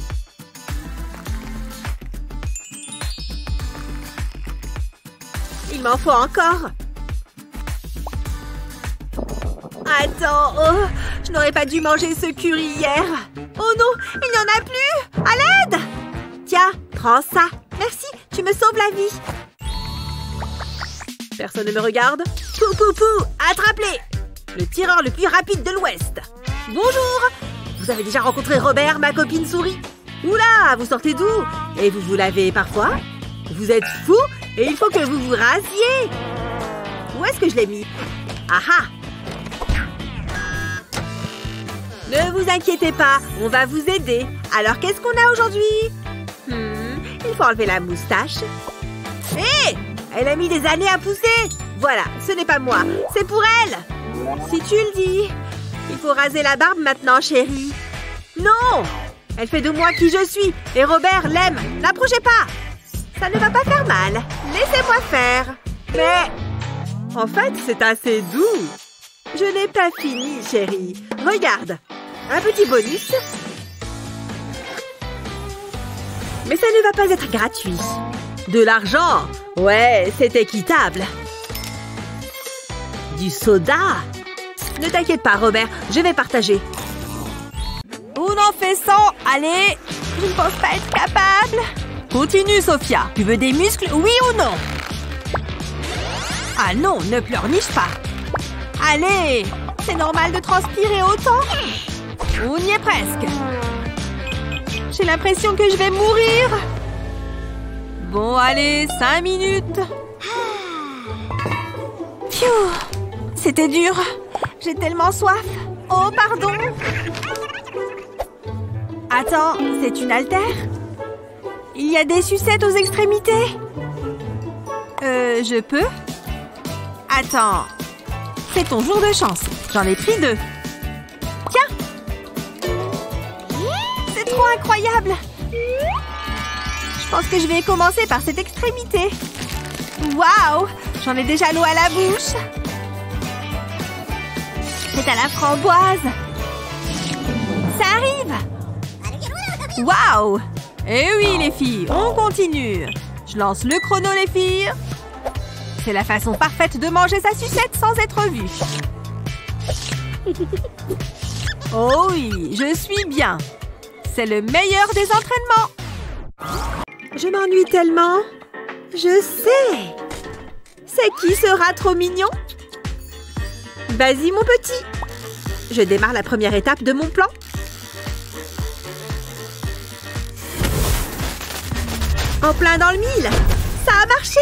Il m'en faut encore! Attends! Oh, je n'aurais pas dû manger ce curry hier! Oh non! Il n'y en a plus! À l'aide! Tiens, prends ça! Merci, tu me sauves la vie! Personne ne me regarde? Pou pou pou! Attrape-les! Le tireur le plus rapide de l'Ouest! Bonjour! Vous avez déjà rencontré Robert, ma copine souris? Oula! Vous sortez d'où? Et vous vous lavez parfois? Vous êtes fou? Et il faut que vous vous rasiez! Où est-ce que je l'ai mis? Ah ah! Ne vous inquiétez pas, on va vous aider. Alors, qu'est-ce qu'on a aujourd'hui? Il faut enlever la moustache. Hé! Elle a mis des années à pousser! Voilà, ce n'est pas moi, c'est pour elle! Si tu le dis. Il faut raser la barbe maintenant, chérie. Non! Elle fait de moi qui je suis, et Robert l'aime. N'approchez pas! Ça ne va pas faire mal. Laissez-moi faire. Mais... en fait, c'est assez doux. Je n'ai pas fini, chérie. Regarde. Un petit bonus. Mais ça ne va pas être gratuit. De l'argent? Ouais, c'est équitable. Du soda? Ne t'inquiète pas, Robert. Je vais partager. On en fait 100. Allez. Je ne pense pas être capable. Continue, Sophia. Tu veux des muscles, oui ou non? Ah non, ne pleurniche pas. Allez. C'est normal de transpirer autant? On y est presque. J'ai l'impression que je vais mourir. Bon, allez, 5 minutes. Pfiou. C'était dur. J'ai tellement soif. Oh, pardon. Attends, c'est une haltère? Il y a des sucettes aux extrémités. Je peux? Attends. C'est ton jour de chance. J'en ai pris 2. trop incroyable! Je pense que je vais commencer par cette extrémité. Waouh! J'en ai déjà l'eau à la bouche. C'est à la framboise. Ça arrive! Waouh! Eh oui, les filles, on continue. Je lance le chrono, les filles. C'est la façon parfaite de manger sa sucette sans être vue. Oh oui, je suis bien. C'est le meilleur des entraînements. Je m'ennuie tellement. Je sais. C'est qui sera trop mignon? Vas-y, mon petit. Je démarre la première étape de mon plan. En plein dans le mille. Ça a marché.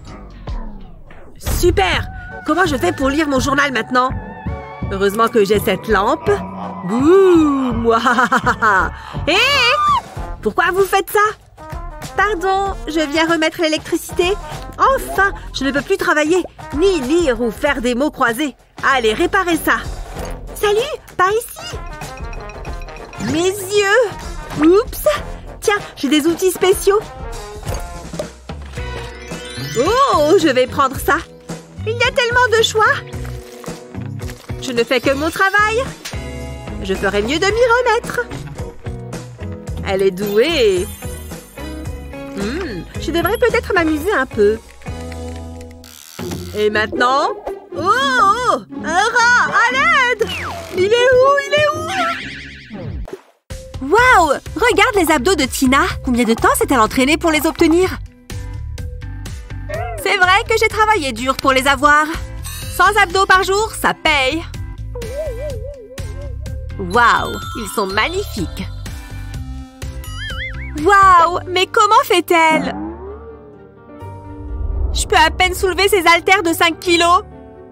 Super. Comment je fais pour lire mon journal maintenant? Heureusement que j'ai cette lampe. Bouh, moi. Hé! Pourquoi vous faites ça? Pardon, je viens remettre l'électricité. Enfin, je ne peux plus travailler, ni lire ou faire des mots croisés. Allez, réparez ça. Salut, par ici. Mes yeux. Oups. Tiens, j'ai des outils spéciaux. Oh, je vais prendre ça. Il y a tellement de choix. Je ne fais que mon travail. Je ferais mieux de m'y remettre. Elle est douée. Je devrais peut-être m'amuser un peu. Et maintenant? Oh! Un rat! À l'aide! Il est où? Il est où? Waouh! Regarde les abdos de Tina. Combien de temps s'est-elle entraînée pour les obtenir? C'est vrai que j'ai travaillé dur pour les avoir. 100 abdos par jour, ça paye. Waouh! Ils sont magnifiques. Waouh! Mais comment fait-elle? Je peux à peine soulever ces haltères de 5 kilos.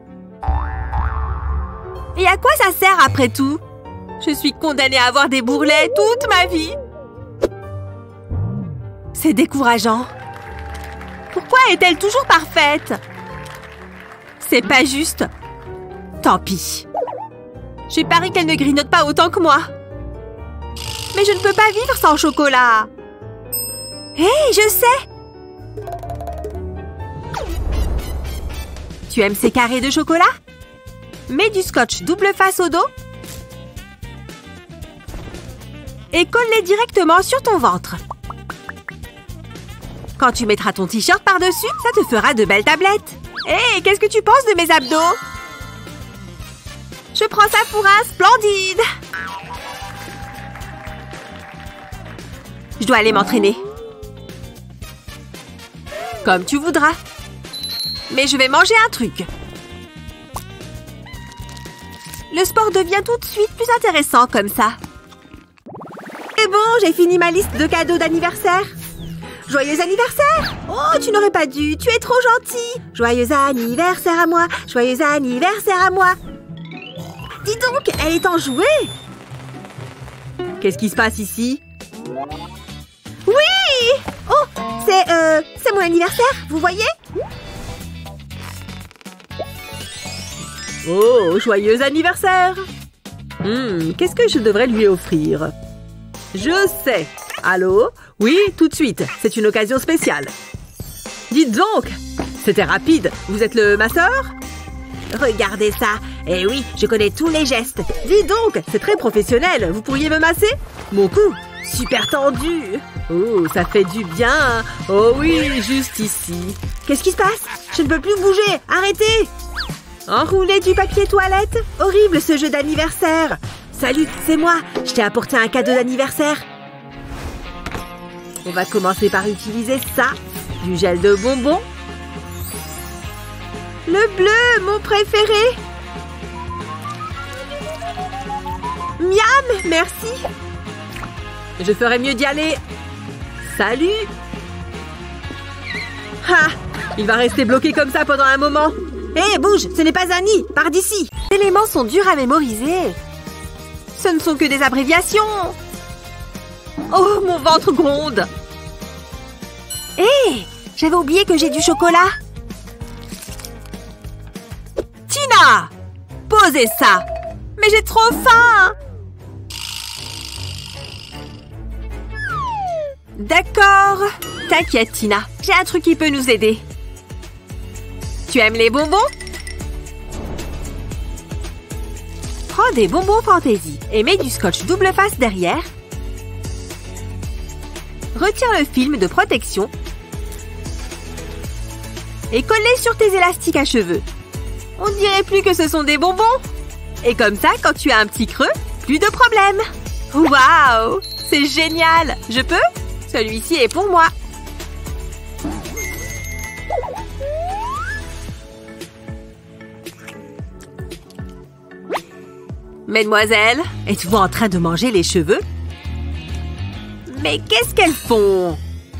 Et à quoi ça sert après tout? Je suis condamnée à avoir des bourrelets toute ma vie. C'est décourageant. Pourquoi est-elle toujours parfaite? C'est pas juste. Tant pis. J'ai parié qu'elle ne grignote pas autant que moi. Mais je ne peux pas vivre sans chocolat. Hé, je sais! Tu aimes ces carrés de chocolat? Mets du scotch double face au dos et colle-les directement sur ton ventre. Quand tu mettras ton t-shirt par-dessus, ça te fera de belles tablettes. Hé, qu'est-ce que tu penses de mes abdos? Je prends ça pour un splendide. Je dois aller m'entraîner. Comme tu voudras. Mais je vais manger un truc. Le sport devient tout de suite plus intéressant comme ça. C'est bon, j'ai fini ma liste de cadeaux d'anniversaire. Joyeux anniversaire! Oh, tu n'aurais pas dû, tu es trop gentil. Joyeux anniversaire à moi, joyeux anniversaire à moi. Dis donc, elle est enjouée. Qu'est-ce qui se passe ici? Oui! Oh, c'est mon anniversaire, vous voyez? Oh, joyeux anniversaire! Qu'est-ce que je devrais lui offrir? Je sais! Allô? Oui, tout de suite. C'est une occasion spéciale. Dites donc! C'était rapide. Vous êtes le masseur? Regardez ça. Eh oui, je connais tous les gestes. Dites donc, c'est très professionnel. Vous pourriez me masser? Mon cou, super tendu. Oh, ça fait du bien. Oh oui, juste ici. Qu'est-ce qui se passe? Je ne peux plus bouger. Arrêtez! Enrouler du papier toilette? Horrible ce jeu d'anniversaire. Salut, c'est moi. Je t'ai apporté un cadeau d'anniversaire. On va commencer par utiliser ça. Du gel de bonbons. Le bleu, mon préféré. Miam, merci. Je ferais mieux d'y aller. Salut. Ah, il va rester bloqué comme ça pendant un moment. Hé, bouge, ce n'est pas un nid. Pars d'ici. Les éléments sont durs à mémoriser. Ce ne sont que des abréviations. Oh, mon ventre gronde. Hé, j'avais oublié que j'ai du chocolat. Tina! Posez ça. Mais j'ai trop faim. D'accord. T'inquiète, Tina. J'ai un truc qui peut nous aider. Tu aimes les bonbons? Prends des bonbons fantaisie et mets du scotch double face derrière. Retire le film de protection et colle-les sur tes élastiques à cheveux. On dirait plus que ce sont des bonbons. Et comme ça, quand tu as un petit creux, plus de problème. Waouh! C'est génial! Je peux? Celui-ci est pour moi. Mesdemoiselles, êtes-vous en train de manger les cheveux? Mais qu'est-ce qu'elles font?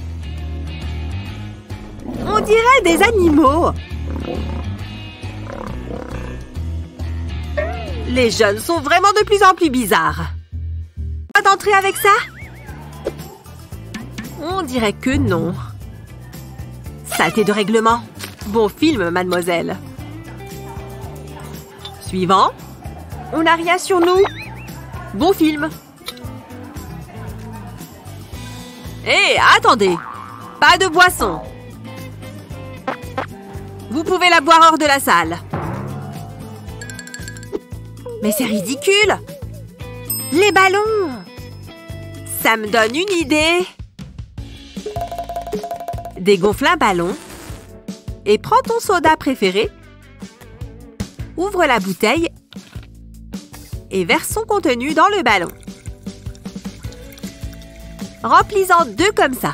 On dirait des animaux. Les jeunes sont vraiment de plus en plus bizarres. Pas d'entrer avec ça? On dirait que non. Saleté de règlement. Bon film, mademoiselle. Suivant. On n'a rien sur nous. Bon film. Hé, attendez. Pas de boisson. Vous pouvez la boire hors de la salle. Mais c'est ridicule. Les ballons. Ça me donne une idée. Dégonfle un ballon et prends ton soda préféré. Ouvre la bouteille et verse son contenu dans le ballon. Remplis-en 2 comme ça.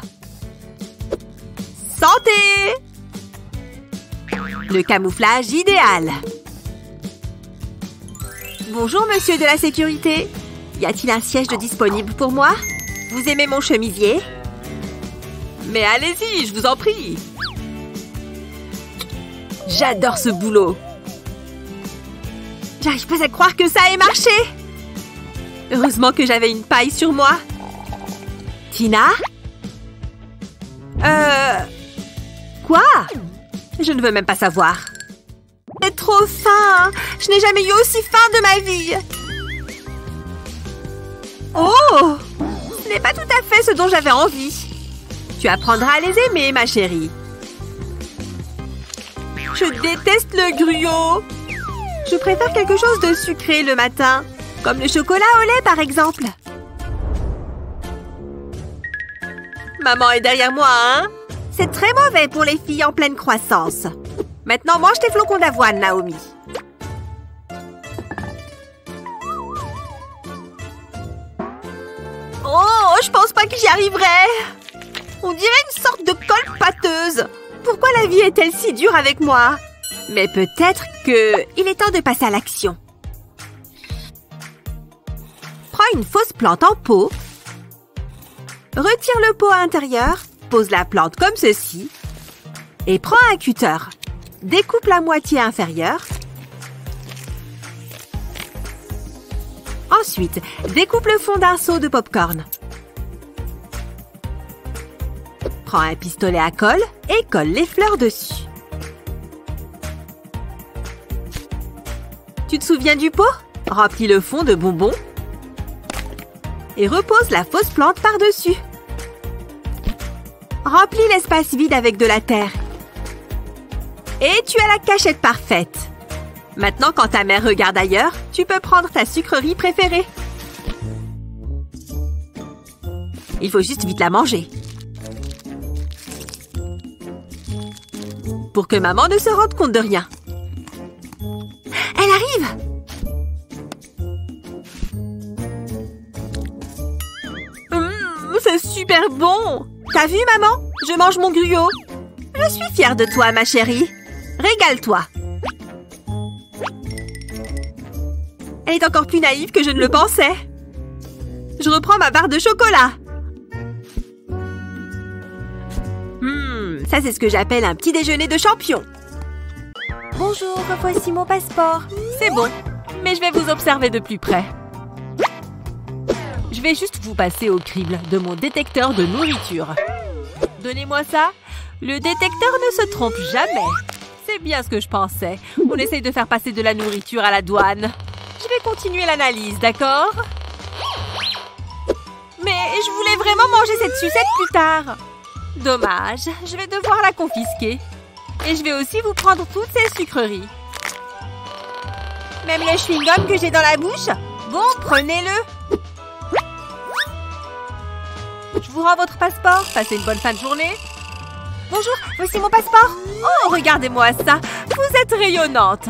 Santé! Le camouflage idéal. Bonjour, monsieur de la sécurité. Y a-t-il un siège de disponible pour moi? Vous aimez mon chemisier? Mais allez-y, je vous en prie. J'adore ce boulot. J'arrive pas à croire que ça ait marché. Heureusement que j'avais une paille sur moi. Tina? Quoi? Je ne veux même pas savoir. C'est trop fin. Je n'ai jamais eu aussi faim de ma vie. Oh! Ce n'est pas tout à fait ce dont j'avais envie. Tu apprendras à les aimer, ma chérie. Je déteste le gruau. Je préfère quelque chose de sucré le matin, comme le chocolat au lait, par exemple. Maman est derrière moi, hein? C'est très mauvais pour les filles en pleine croissance. Maintenant, mange tes flocons d'avoine, Naomi. Oh, je pense pas que j'y arriverai. On dirait une sorte de colle pâteuse. Pourquoi la vie est-elle si dure avec moi? Mais peut-être qu'il est temps de passer à l'action. Prends une fausse plante en pot. Retire le pot à l'intérieur. Pose la plante comme ceci. Et prends un cutter. Découpe la moitié inférieure. Ensuite, découpe le fond d'un seau de popcorn. Prends un pistolet à colle et colle les fleurs dessus. Tu te souviens du pot? Remplis le fond de bonbons et repose la fausse plante par-dessus. Remplis l'espace vide avec de la terre. Et tu as la cachette parfaite. Maintenant, quand ta mère regarde ailleurs, tu peux prendre ta sucrerie préférée. Il faut juste vite la manger. Pour que maman ne se rende compte de rien. Elle arrive! C'est super bon! T'as vu, maman? Je mange mon gruau. Je suis fière de toi, ma chérie. Régale-toi. Elle est encore plus naïve que je ne le pensais. Je reprends ma barre de chocolat. Ça, c'est ce que j'appelle un petit déjeuner de champion. Bonjour, voici mon passeport. C'est bon, mais je vais vous observer de plus près. Je vais juste vous passer au crible de mon détecteur de nourriture. Donnez-moi ça. Le détecteur ne se trompe jamais. C'est bien ce que je pensais. On essaye de faire passer de la nourriture à la douane. Je vais continuer l'analyse, d'accord? Mais je voulais vraiment manger cette sucette plus tard. Dommage, je vais devoir la confisquer. Et je vais aussi vous prendre toutes ces sucreries. Même le chewing-gum que j'ai dans la bouche? Bon, prenez-le. Je vous rends votre passeport. Passez une bonne fin de journée. Bonjour, voici mon passeport. Oh, regardez-moi ça. Vous êtes rayonnante.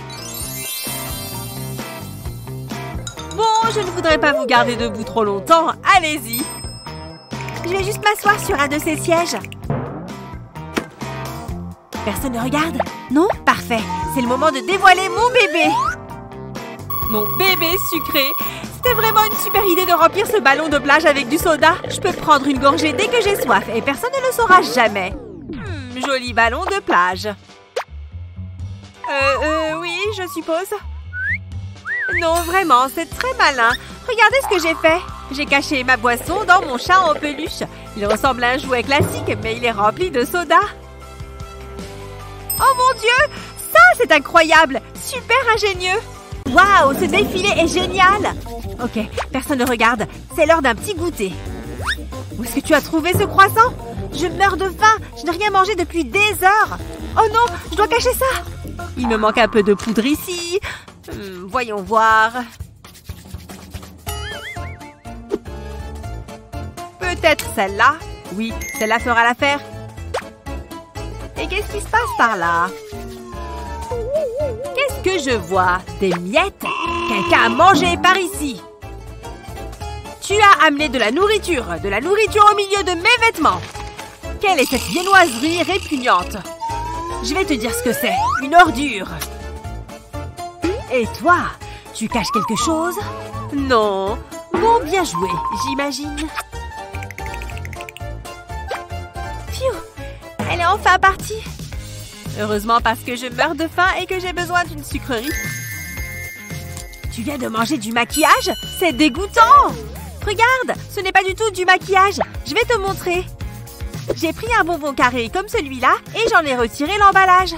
Bon, je ne voudrais pas vous garder debout trop longtemps. Allez-y. Je vais juste m'asseoir sur un de ces sièges. Personne ne regarde? Non? Parfait. C'est le moment de dévoiler mon bébé. Mon bébé sucré. C'était vraiment une super idée de remplir ce ballon de plage avec du soda. Je peux prendre une gorgée dès que j'ai soif et personne ne le saura jamais. Joli ballon de plage. Oui, je suppose. Non, vraiment, c'est très malin. Regardez ce que j'ai fait. J'ai caché ma boisson dans mon chat en peluche. Il ressemble à un jouet classique, mais il est rempli de soda. Oh mon Dieu! Ça, c'est incroyable! Super ingénieux! Waouh, ce défilé est génial! Ok, personne ne regarde. C'est l'heure d'un petit goûter. Où est-ce que tu as trouvé ce croissant? Je meurs de faim. Je n'ai rien mangé depuis des heures. Oh non, je dois cacher ça. Il me manque un peu de poudre ici. Voyons voir. Peut-être celle-là. Oui, celle-là fera l'affaire. Et qu'est-ce qui se passe par là? Qu'est-ce que je vois? Des miettes? Quelqu'un a mangé par ici. Tu as amené de la nourriture au milieu de mes vêtements. Quelle est cette viennoiserie répugnante? Je vais te dire ce que c'est. Une ordure. Et toi, tu caches quelque chose? Non. Bon, bien joué, j'imagine. Phew. Elle est enfin partie. Heureusement parce que je meurs de faim et que j'ai besoin d'une sucrerie. Tu viens de manger du maquillage? C'est dégoûtant! Regarde, ce n'est pas du tout du maquillage. Je vais te montrer. J'ai pris un bonbon carré comme celui-là et j'en ai retiré l'emballage.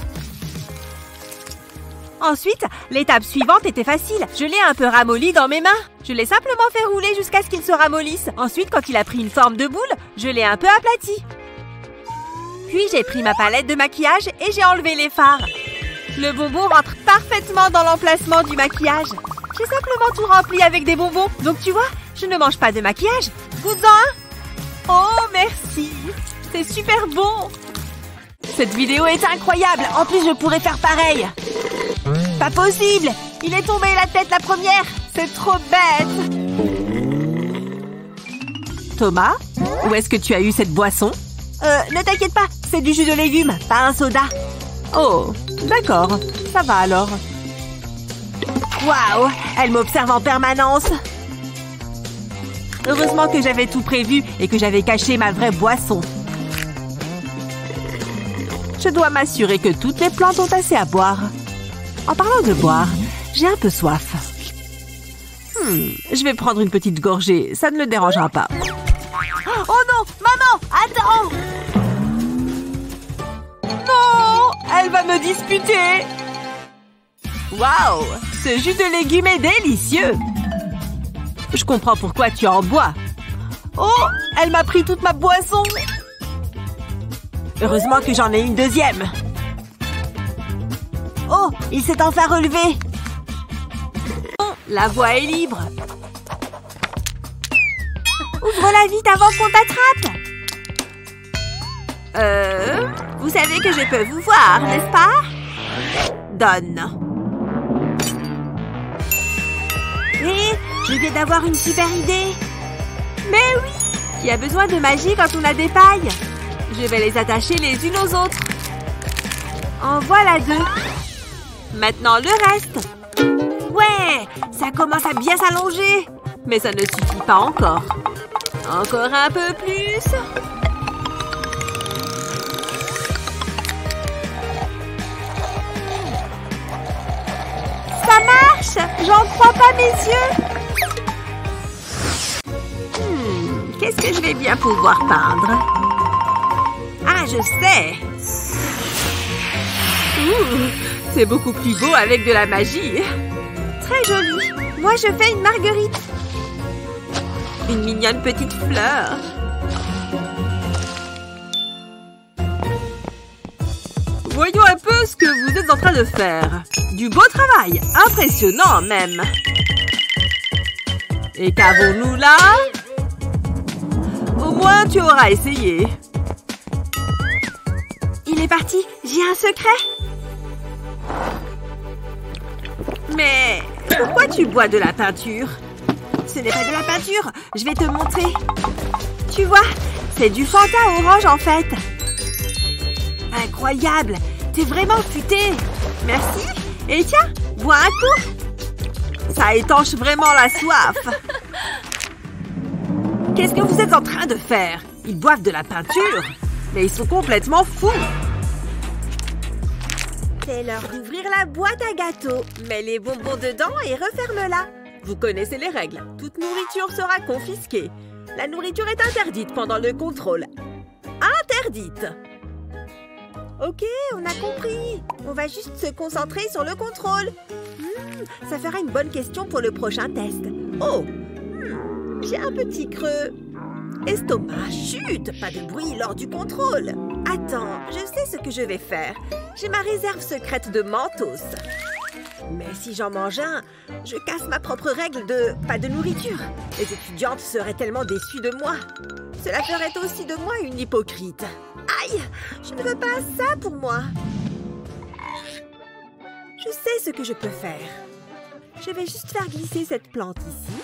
Ensuite, l'étape suivante était facile. Je l'ai un peu ramolli dans mes mains. Je l'ai simplement fait rouler jusqu'à ce qu'il se ramollisse. Ensuite, quand il a pris une forme de boule, je l'ai un peu aplati. Puis j'ai pris ma palette de maquillage et j'ai enlevé les fards. Le bonbon rentre parfaitement dans l'emplacement du maquillage. J'ai simplement tout rempli avec des bonbons. Donc tu vois, je ne mange pas de maquillage. Goûte-en un. Oh, merci. C'est super bon. Cette vidéo est incroyable. En plus, je pourrais faire pareil. Pas possible. Il est tombé la tête la première. C'est trop bête. Thomas, où est-ce que tu as eu cette boisson? Ne t'inquiète pas. C'est du jus de légumes, pas un soda. Oh, d'accord. Ça va alors. Waouh, elle m'observe en permanence. Heureusement que j'avais tout prévu et que j'avais caché ma vraie boisson. Je dois m'assurer que toutes les plantes ont assez à boire. En parlant de boire, j'ai un peu soif. Je vais prendre une petite gorgée, ça ne le dérangera pas. Oh non, maman, attends! Non, elle va me disputer. Waouh, ce jus de légumes est délicieux. Je comprends pourquoi tu en bois. Oh, elle m'a pris toute ma boisson. Heureusement que j'en ai une deuxième. Oh, il s'est enfin relevé. La voie est libre. Ouvre-la vite avant qu'on t'attrape. Vous savez que je peux vous voir, n'est-ce pas? Donne. Et je viens d'avoir une super idée. Mais oui, il y a besoin de magie quand on a des pailles. Je vais les attacher les unes aux autres. En voilà deux. Maintenant le reste. Ouais, ça commence à bien s'allonger. Mais ça ne suffit pas encore. Encore un peu plus. Ça marche! J'en crois pas mes yeux! Qu'est-ce que je vais bien pouvoir peindre? Ah, je sais! C'est beaucoup plus beau avec de la magie. Très joli. Moi, je fais une marguerite. Une mignonne petite fleur. Voyons un peu ce que vous êtes en train de faire. Du beau travail, impressionnant même. Et qu'avons-nous là? Au moins, tu auras essayé. Il est parti, j'ai un secret. Mais pourquoi tu bois de la peinture? Ce n'est pas de la peinture, je vais te montrer. Tu vois, c'est du Fanta orange en fait. Incroyable, t'es vraiment futé. Merci. Et tiens, bois un coup. Ça étanche vraiment la soif. Qu'est-ce que vous êtes en train de faire? Ils boivent de la peinture? Mais ils sont complètement fous. C'est l'heure d'ouvrir la boîte à gâteaux. Mets les bonbons dedans et referme-la. Vous connaissez les règles. Toute nourriture sera confisquée. La nourriture est interdite pendant le contrôle. Interdite! Ok, on a compris. On va juste se concentrer sur le contrôle. Ça fera une bonne question pour le prochain test. Oh! J'ai un petit creux. Estomac, chut! Pas de bruit lors du contrôle. Attends, je sais ce que je vais faire. J'ai ma réserve secrète de Mentos. Mais si j'en mange un, je casse ma propre règle de pas de nourriture. Les étudiantes seraient tellement déçues de moi. Cela ferait aussi de moi une hypocrite. Aïe, je ne veux pas ça pour moi. Je sais ce que je peux faire. Je vais juste faire glisser cette plante ici.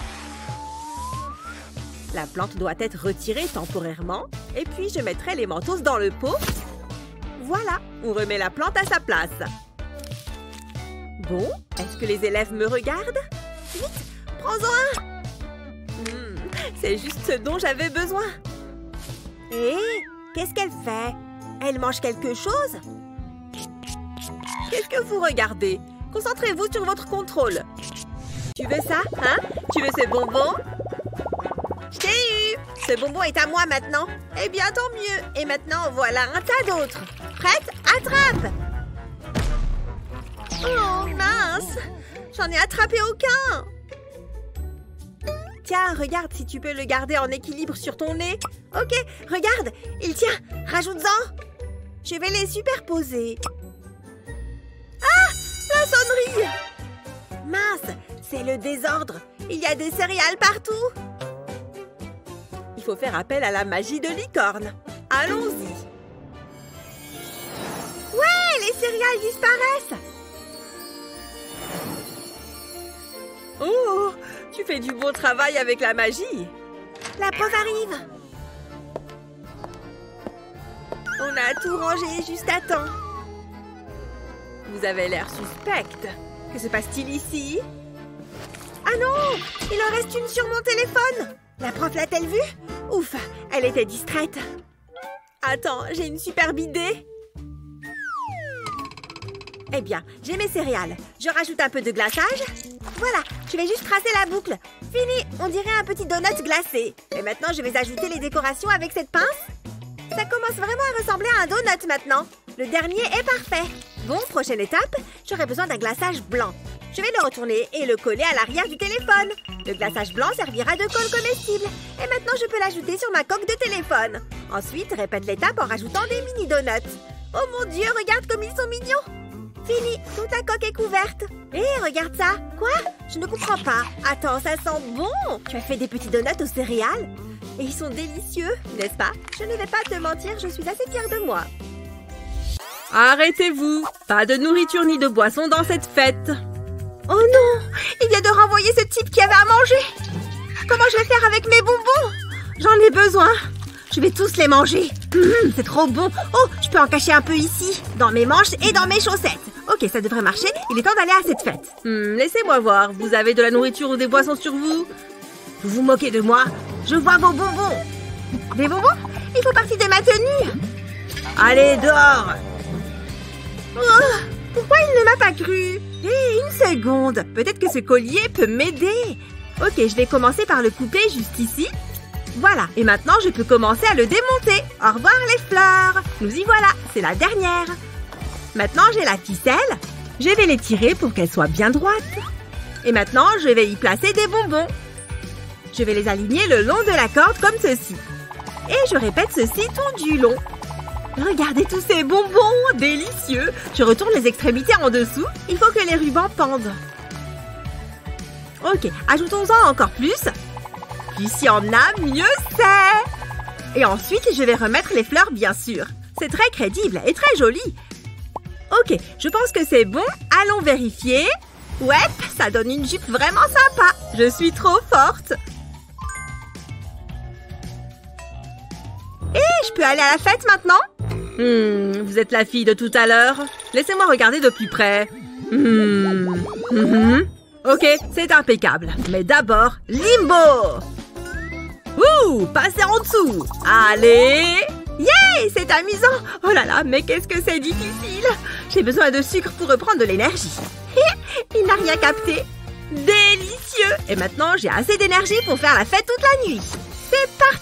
La plante doit être retirée temporairement. Et puis, je mettrai les Mentos dans le pot. Voilà, on remet la plante à sa place. Bon, est-ce que les élèves me regardent? Vite, prends-en un! C'est juste ce dont j'avais besoin. Hé, qu'est-ce qu'elle fait? Elle mange quelque chose? Qu'est-ce que vous regardez? Concentrez-vous sur votre contrôle. Tu veux ça, hein? Tu veux ce bonbon? Je t'ai eu! Ce bonbon est à moi maintenant. Eh bien, tant mieux. Et maintenant, voilà un tas d'autres. Prête? Attrape! Oh, mince! J'en ai attrapé aucun! Tiens, regarde si tu peux le garder en équilibre sur ton nez. Ok, regarde, il tient. Rajoute-en. Je vais les superposer. Ah! La sonnerie! Mince, c'est le désordre. Il y a des céréales partout. Il faut faire appel à la magie de licorne. Allons-y. Ouais, les céréales disparaissent. Oh, tu fais du bon travail avec la magie. La prof arrive. On a tout rangé juste à temps. Vous avez l'air suspecte. Que se passe-t-il ici? Ah non! Il en reste une sur mon téléphone. La prof l'a-t-elle vue? Ouf, elle était distraite. Attends, j'ai une superbe idée. Eh bien, j'ai mes céréales. Je rajoute un peu de glaçage. Voilà, je vais juste tracer la boucle. Fini, on dirait un petit donut glacé. Et maintenant, je vais ajouter les décorations avec cette pince. Ça commence vraiment à ressembler à un donut maintenant. Le dernier est parfait. Bon, prochaine étape, j'aurai besoin d'un glaçage blanc. Je vais le retourner et le coller à l'arrière du téléphone. Le glaçage blanc servira de colle comestible. Et maintenant, je peux l'ajouter sur ma coque de téléphone. Ensuite, répète l'étape en rajoutant des mini donuts. Oh mon Dieu, regarde comme ils sont mignons. Fini, toute la coque est couverte. Hé, regarde ça. Quoi? Je ne comprends pas. Attends, ça sent bon. Tu as fait des petits donuts aux céréales? Et ils sont délicieux, n'est-ce pas? Je ne vais pas te mentir, je suis assez fière de moi. Arrêtez-vous. Pas de nourriture ni de boisson dans cette fête. Oh non! Il vient de renvoyer ce type qui avait à manger. Comment je vais faire avec mes bonbons? J'en ai besoin. Je vais tous les manger. C'est trop bon. Oh, je peux en cacher un peu ici, dans mes manches et dans mes chaussettes. Ok, ça devrait marcher. Il est temps d'aller à cette fête. Laissez-moi voir. Vous avez de la nourriture ou des boissons sur vous? Vous vous moquez de moi? Je vois vos bonbons. Des bonbons? Il faut partie de ma tenue. Allez, dehors! Oh, pourquoi il ne m'a pas cru? Hé, une seconde. Peut-être que ce collier peut m'aider. Ok, je vais commencer par le couper juste ici. Voilà, et maintenant je peux commencer à le démonter. Au revoir les fleurs. Nous y voilà, c'est la dernière. Maintenant j'ai la ficelle. Je vais l'étirer pour qu'elle soit bien droite. Et maintenant je vais y placer des bonbons. Je vais les aligner le long de la corde comme ceci. Et je répète ceci tout du long. Regardez tous ces bonbons délicieux. Je retourne les extrémités en dessous. Il faut que les rubans pendent. Ok, ajoutons-en encore plus. Plus il y en a, mieux c'est. Et ensuite, je vais remettre les fleurs, bien sûr. C'est très crédible et très joli. Ok, je pense que c'est bon. Allons vérifier. Ouais, ça donne une jupe vraiment sympa. Je suis trop forte. Et je peux aller à la fête maintenant? Vous êtes la fille de tout à l'heure. Laissez-moi regarder de plus près. Ok, c'est impeccable. Mais d'abord, limbo. Ouh, passez en dessous. Allez. Yeah, c'est amusant. Oh là là, mais qu'est-ce que c'est difficile. J'ai besoin de sucre pour reprendre de l'énergie. Il n'a rien capté. Délicieux. Et maintenant, j'ai assez d'énergie pour faire la fête toute la nuit. C'est parfait.